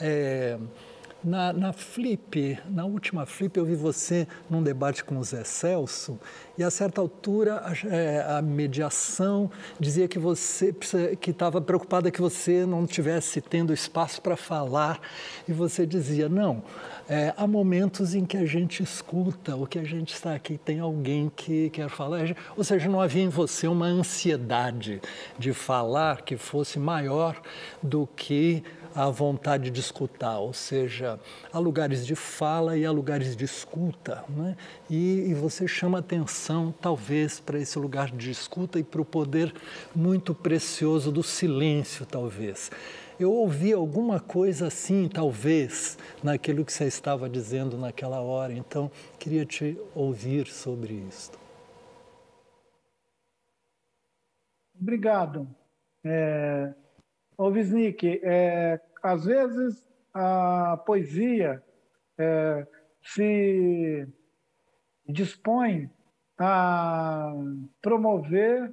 Na última Flip, eu vi você num debate com o Zé Celso e, a certa altura, a mediação dizia que estava preocupada que você não estivesse tendo espaço para falar e você dizia, não, há momentos em que a gente escuta, o que a gente está aqui, tem alguém que quer falar, ou seja, não havia em você uma ansiedade de falar que fosse maior do que a vontade de escutar, ou seja, há lugares de fala e há lugares de escuta, né? E você chama atenção, talvez, para esse lugar de escuta e para o poder muito precioso do silêncio, talvez. Eu ouvi alguma coisa assim, talvez, naquilo que você estava dizendo naquela hora, então queria te ouvir sobre isso. Obrigado. Wisnik, às vezes a poesia se dispõe a promover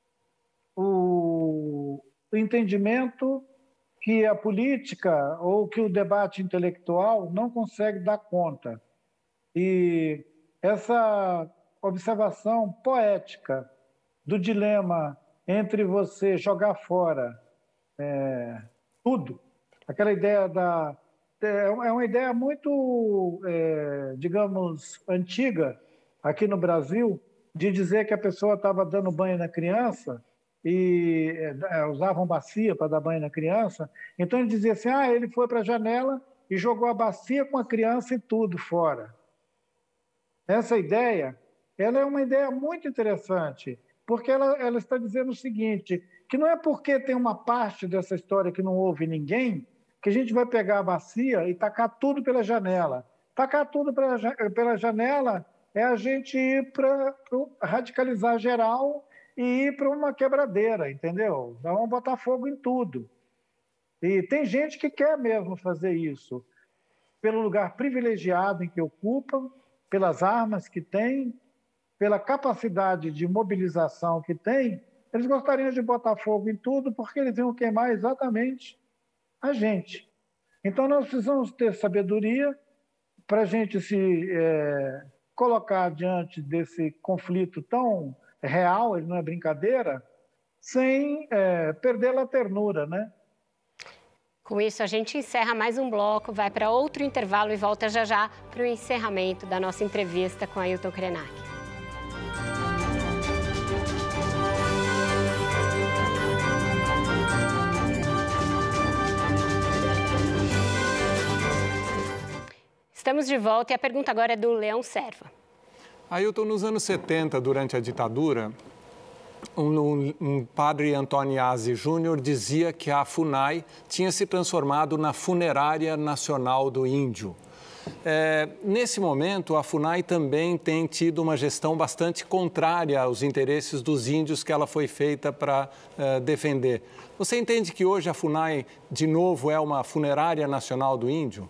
o entendimento que a política ou que o debate intelectual não consegue dar conta. E essa observação poética do dilema entre você jogar fora tudo, aquela ideia é uma ideia muito, digamos, antiga aqui no Brasil, de dizer que a pessoa estava dando banho na criança e usavam bacia para dar banho na criança, então ele dizia assim, ele foi para a janela e jogou a bacia com a criança e tudo fora. Essa ideia, ela é uma ideia muito interessante, porque ela está dizendo o seguinte, que não é porque tem uma parte dessa história que não houve ninguém, que a gente vai pegar a bacia e tacar tudo pela janela. Tacar tudo pela janela é a gente ir para radicalizar geral e ir para uma quebradeira, entendeu? Vamos botar fogo em tudo. E tem gente que quer mesmo fazer isso, pelo lugar privilegiado em que ocupam, pelas armas que têm, pela capacidade de mobilização que têm, eles gostariam de botar fogo em tudo porque eles iam queimar exatamente a gente. Então, nós precisamos ter sabedoria para a gente se colocar diante desse conflito tão real, ele não é brincadeira, sem perder a ternura, né? Com isso, a gente encerra mais um bloco, vai para outro intervalo e volta já já para o encerramento da nossa entrevista com Ailton Krenak. Estamos de volta e a pergunta agora é do Leão Serva. Ailton, nos anos 70, durante a ditadura, um padre Antoniazzi Júnior dizia que a FUNAI tinha se transformado na Funerária Nacional do Índio. Nesse momento, a FUNAI também tem tido uma gestão bastante contrária aos interesses dos índios que ela foi feita para defender. Você entende que hoje a FUNAI, de novo, é uma funerária nacional do índio?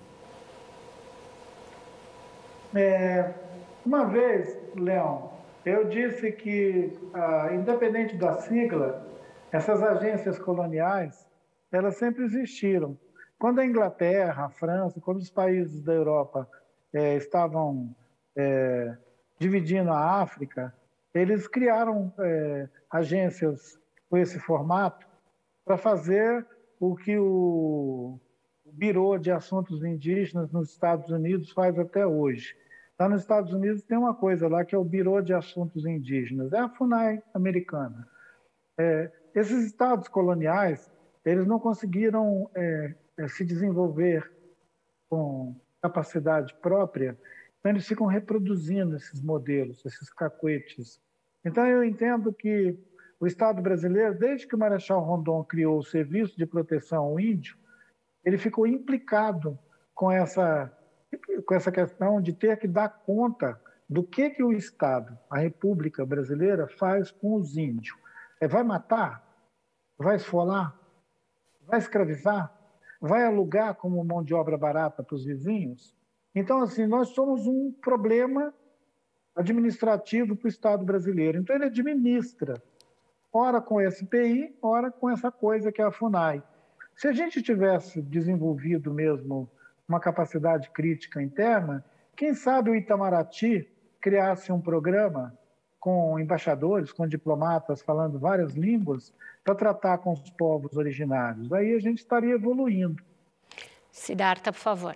Uma vez, Leão, eu disse que, independente da sigla, essas agências coloniais, elas sempre existiram. Quando a Inglaterra, a França, quando os países da Europa estavam dividindo a África, eles criaram agências com esse formato para fazer o que o Bureau de Assuntos Indígenas nos Estados Unidos faz até hoje. Lá nos Estados Unidos tem uma coisa lá que é o Bureau de Assuntos Indígenas, é a FUNAI americana. Esses estados coloniais, eles não conseguiram se desenvolver com capacidade própria, então eles ficam reproduzindo esses modelos, esses cacuetes. Então eu entendo que o Estado brasileiro, desde que o Marechal Rondon criou o Serviço de Proteção ao Índio, ele ficou implicado com essa questão de ter que dar conta do que o Estado, a República Brasileira, faz com os índios. Vai matar? Vai esfolar? Vai escravizar? Vai alugar como mão de obra barata para os vizinhos? Então, assim, nós somos um problema administrativo para o Estado brasileiro. Então, ele administra, ora com esse SPI, ora com essa coisa que é a FUNAI. Se a gente tivesse desenvolvido mesmo uma capacidade crítica interna, quem sabe o Itamaraty criasse um programa com embaixadores, com diplomatas falando várias línguas, para tratar com os povos originários. Aí a gente estaria evoluindo. Siddhartha, por favor.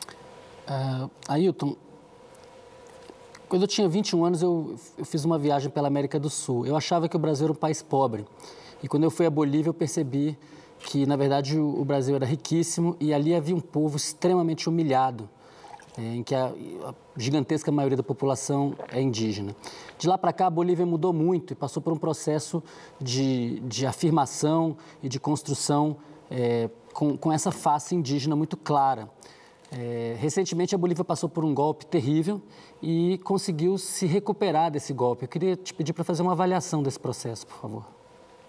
Ailton, quando eu tinha 21 anos, eu fiz uma viagem pela América do Sul. Eu achava que o Brasil era um país pobre. E quando eu fui à Bolívia, eu percebi que, na verdade, o Brasil era riquíssimo e ali havia um povo extremamente humilhado, em que a gigantesca maioria da população é indígena. De lá para cá, a Bolívia mudou muito e passou por um processo de afirmação e de construção com essa face indígena muito clara. Recentemente, a Bolívia passou por um golpe terrível e conseguiu se recuperar desse golpe. Eu queria te pedir para fazer uma avaliação desse processo, por favor.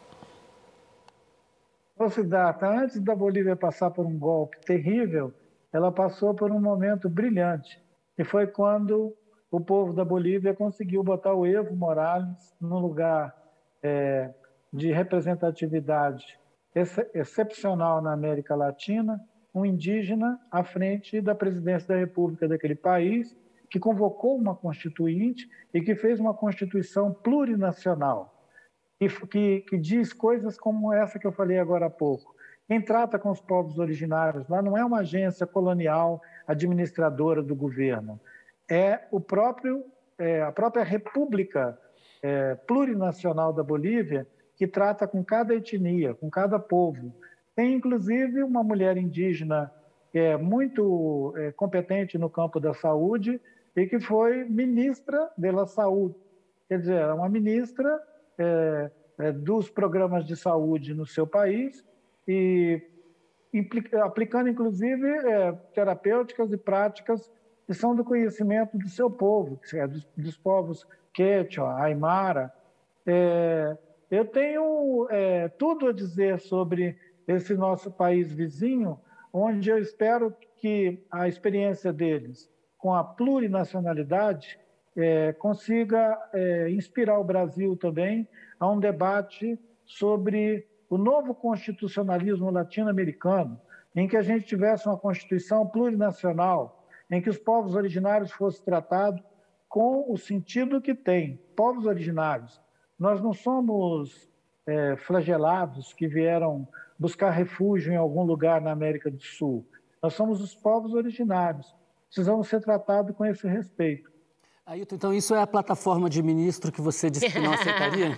Siddhartha, antes da Bolívia passar por um golpe terrível, ela passou por um momento brilhante, e foi quando o povo da Bolívia conseguiu botar o Evo Morales num lugar de representatividade excepcional na América Latina, um indígena à frente da presidência da República daquele país, que convocou uma constituinte e que fez uma constituição plurinacional, que diz coisas como essa que eu falei agora há pouco. Quem trata com os povos originários lá não é uma agência colonial administradora do governo, é a própria República Plurinacional da Bolívia que trata com cada etnia, com cada povo. Tem, inclusive, uma mulher indígena muito competente no campo da saúde e que foi ministra da saúde. Quer dizer, é uma ministra dos programas de saúde no seu país e aplicando, inclusive, terapêuticas e práticas que são do conhecimento do seu povo, que é dos povos Quechua, Aymara. Eu tenho tudo a dizer sobre esse nosso país vizinho, onde eu espero que a experiência deles com a plurinacionalidade consiga inspirar o Brasil também a um debate sobre o novo constitucionalismo latino-americano, em que a gente tivesse uma Constituição plurinacional, em que os povos originários fossem tratados com o sentido que tem. Povos originários. Nós não somos flagelados que vieram buscar refúgio em algum lugar na América do Sul. Nós somos os povos originários. Precisamos ser tratados com esse respeito. Ailton, então isso é a plataforma de ministro que você disse que não aceitaria?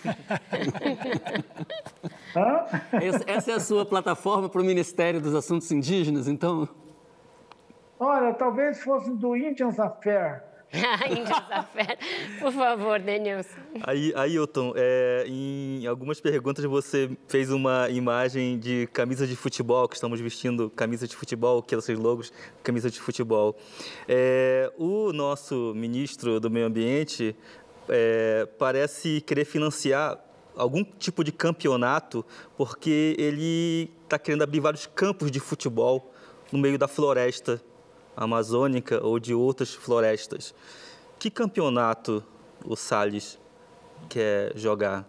Essa é a sua plataforma para o Ministério dos Assuntos Indígenas, então? Olha, talvez fosse do Indians Affairs, Por favor, Denilson. Ailton, em algumas perguntas você fez uma imagem de camisa de futebol, que estamos vestindo camisa de futebol, que esses logos, camisa de futebol. O nosso ministro do Meio Ambiente parece querer financiar algum tipo de campeonato, porque ele está querendo abrir vários campos de futebol no meio da floresta amazônica ou de outras florestas. Que campeonato o Salles quer jogar?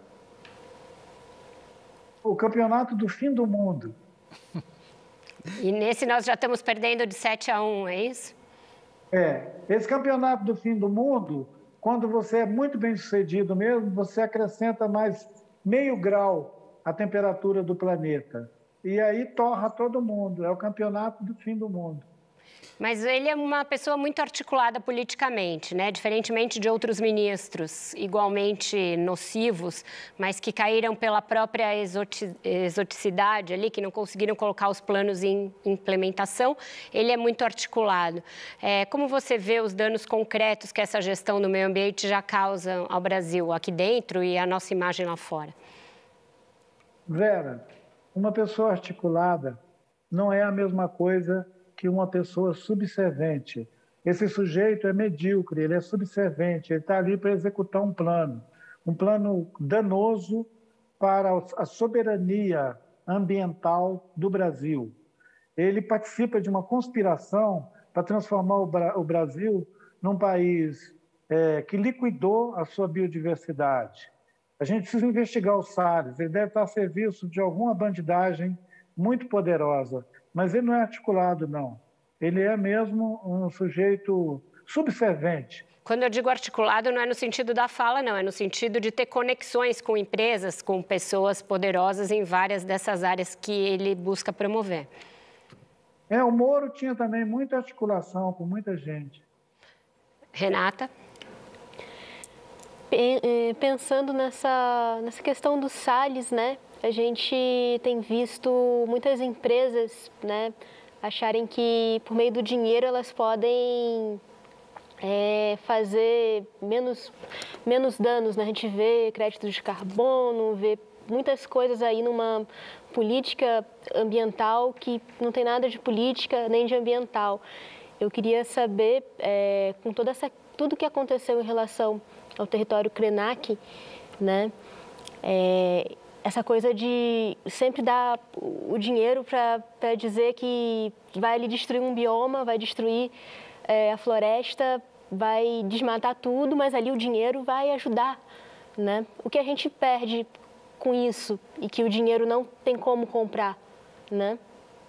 O campeonato do fim do mundo. E nesse nós já estamos perdendo de 7-1, é isso? Esse campeonato do fim do mundo, quando você é muito bem sucedido mesmo, você acrescenta mais meio grau a temperatura do planeta. E aí torra todo mundo. É o campeonato do fim do mundo. Mas ele é uma pessoa muito articulada politicamente, né? Diferentemente de outros ministros igualmente nocivos, mas que caíram pela própria exoticidade ali, que não conseguiram colocar os planos em implementação, ele é muito articulado. Como você vê os danos concretos que essa gestão do meio ambiente já causa ao Brasil, aqui dentro, e a nossa imagem lá fora? Vera, uma pessoa articulada não é a mesma coisa que uma pessoa subservente. Esse sujeito é medíocre, ele é subservente, ele está ali para executar um plano danoso para a soberania ambiental do Brasil. Ele participa de uma conspiração para transformar o Brasil num país que liquidou a sua biodiversidade. A gente precisa investigar o Salles, ele deve estar a serviço de alguma bandidagem muito poderosa, mas ele não é articulado, não. Ele é mesmo um sujeito subservente. Quando eu digo articulado, não é no sentido da fala, não. É no sentido de ter conexões com empresas, com pessoas poderosas em várias dessas áreas que ele busca promover. O Moro tinha também muita articulação com muita gente. Renata? Pensando nessa questão do Salles, né? A gente tem visto muitas empresas, né, acharem que por meio do dinheiro elas podem fazer menos danos, né? A gente vê créditos de carbono, vê muitas coisas aí numa política ambiental que não tem nada de política nem de ambiental. Eu queria saber, com tudo que aconteceu em relação ao território Krenak, né? Essa coisa de sempre dar o dinheiro para dizer que vai ali destruir um bioma, vai destruir a floresta, vai desmatar tudo, mas ali o dinheiro vai ajudar, né? O que a gente perde com isso e que o dinheiro não tem como comprar, né?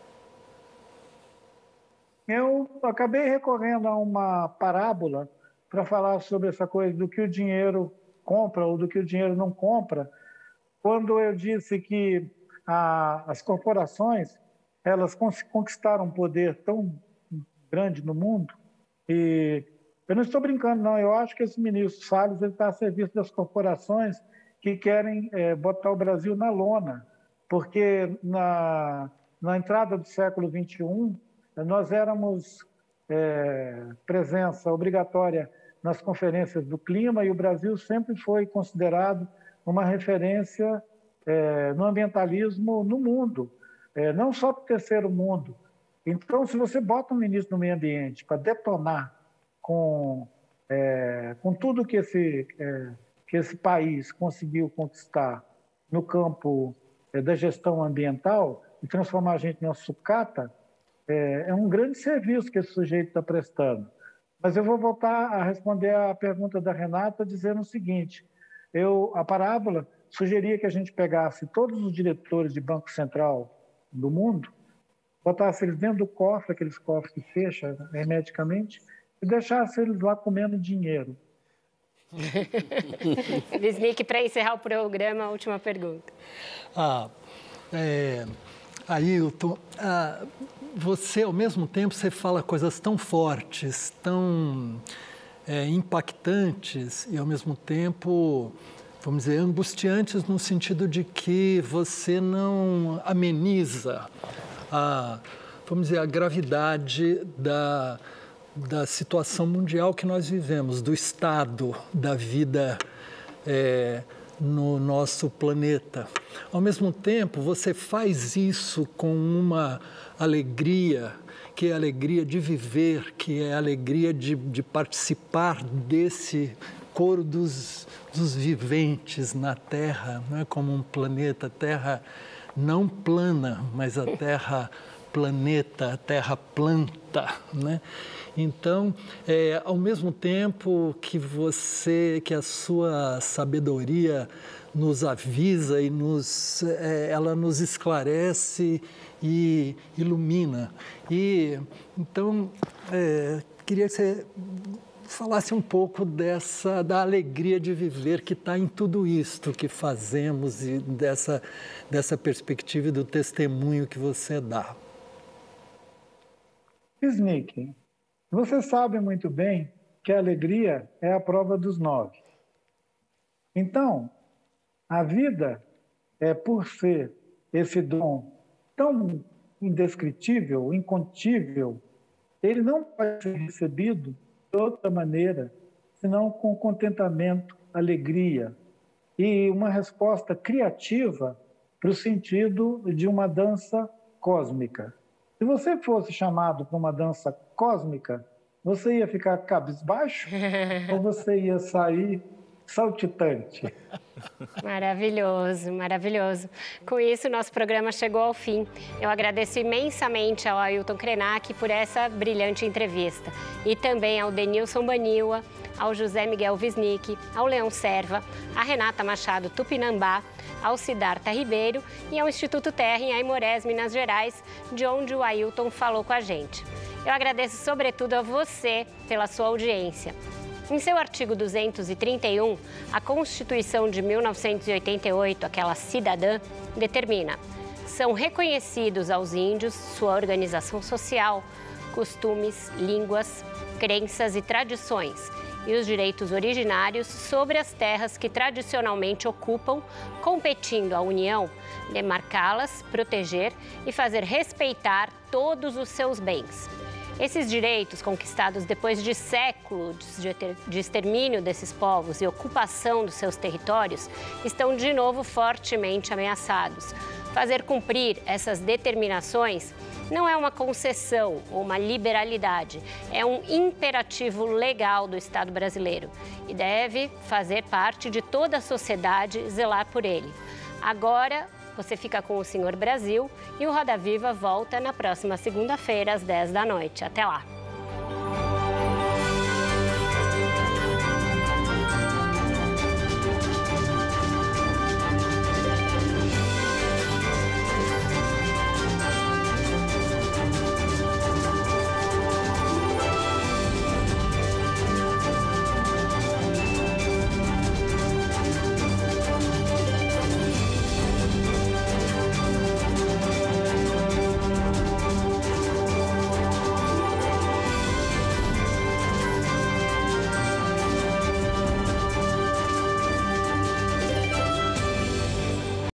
Eu acabei recorrendo a uma parábola para falar sobre essa coisa do que o dinheiro compra ou do que o dinheiro não compra, quando eu disse que as corporações elas conquistaram um poder tão grande no mundo, e eu não estou brincando, não. Eu acho que esse ministro Salles está a serviço das corporações que querem botar o Brasil na lona, porque na entrada do século XXI, nós éramos presença obrigatória nas conferências do clima e o Brasil sempre foi considerado uma referência no ambientalismo no mundo, não só para o terceiro mundo. Então, se você bota um ministro do meio ambiente para detonar com tudo que esse país conseguiu conquistar no campo da gestão ambiental e transformar a gente numa sucata, é um grande serviço que esse sujeito está prestando. Mas eu vou voltar a responder a pergunta da Renata dizendo o seguinte: a parábola sugeria que a gente pegasse todos os diretores de Banco Central do mundo, botasse eles dentro do cofre, aqueles cofres que fecham hermeticamente, e deixasse eles lá comendo dinheiro. Wisnik, para encerrar o programa, a última pergunta. Ailton, você, ao mesmo tempo, você fala coisas tão fortes, tão impactantes e, ao mesmo tempo, vamos dizer, angustiantes no sentido de que você não ameniza vamos dizer, a gravidade da situação mundial que nós vivemos, do estado da vida no nosso planeta. Ao mesmo tempo, você faz isso com uma alegria, que é a alegria de viver, que é a alegria de participar desse coro dos viventes na Terra, não é como um planeta, Terra não plana, mas a Terra planeta, a Terra planta, né? Então, ao mesmo tempo que a sua sabedoria nos avisa e ela nos esclarece e ilumina. E então queria que você falasse um pouco da alegria de viver que está em tudo isto que fazemos e dessa perspectiva e do testemunho que você dá. Wisnik, você sabe muito bem que a alegria é a prova dos 9. Então, a vida por ser esse dom tão indescritível, incontível, ele não pode ser recebido de outra maneira, senão com contentamento, alegria e uma resposta criativa para o sentido de uma dança cósmica. Se você fosse chamado para uma dança cósmica, você ia ficar cabisbaixo ou você ia sair saltitante? Maravilhoso, maravilhoso. Com isso, nosso programa chegou ao fim. Eu agradeço imensamente ao Ailton Krenak por essa brilhante entrevista. E também ao Denilson Baniwa, ao José Miguel Wisnik, ao Leão Serva, à Renata Machado Tupinambá, ao Siddhartha Ribeiro e ao Instituto Terra em Aimorés, Minas Gerais, de onde o Ailton falou com a gente. Eu agradeço sobretudo a você pela sua audiência. Em seu artigo 231, a Constituição de 1988, aquela cidadã, determina: são reconhecidos aos índios sua organização social, costumes, línguas, crenças e tradições, e os direitos originários sobre as terras que tradicionalmente ocupam, competindo à União demarcá-las, proteger e fazer respeitar todos os seus bens. Esses direitos, conquistados depois de séculos de extermínio desses povos e ocupação dos seus territórios, estão de novo fortemente ameaçados. Fazer cumprir essas determinações não é uma concessão ou uma liberalidade, é um imperativo legal do Estado brasileiro e deve fazer parte de toda a sociedade zelar por ele. Agora, você fica com o Senhor Brasil e o Roda Viva volta na próxima segunda-feira, às 10 da noite. Até lá!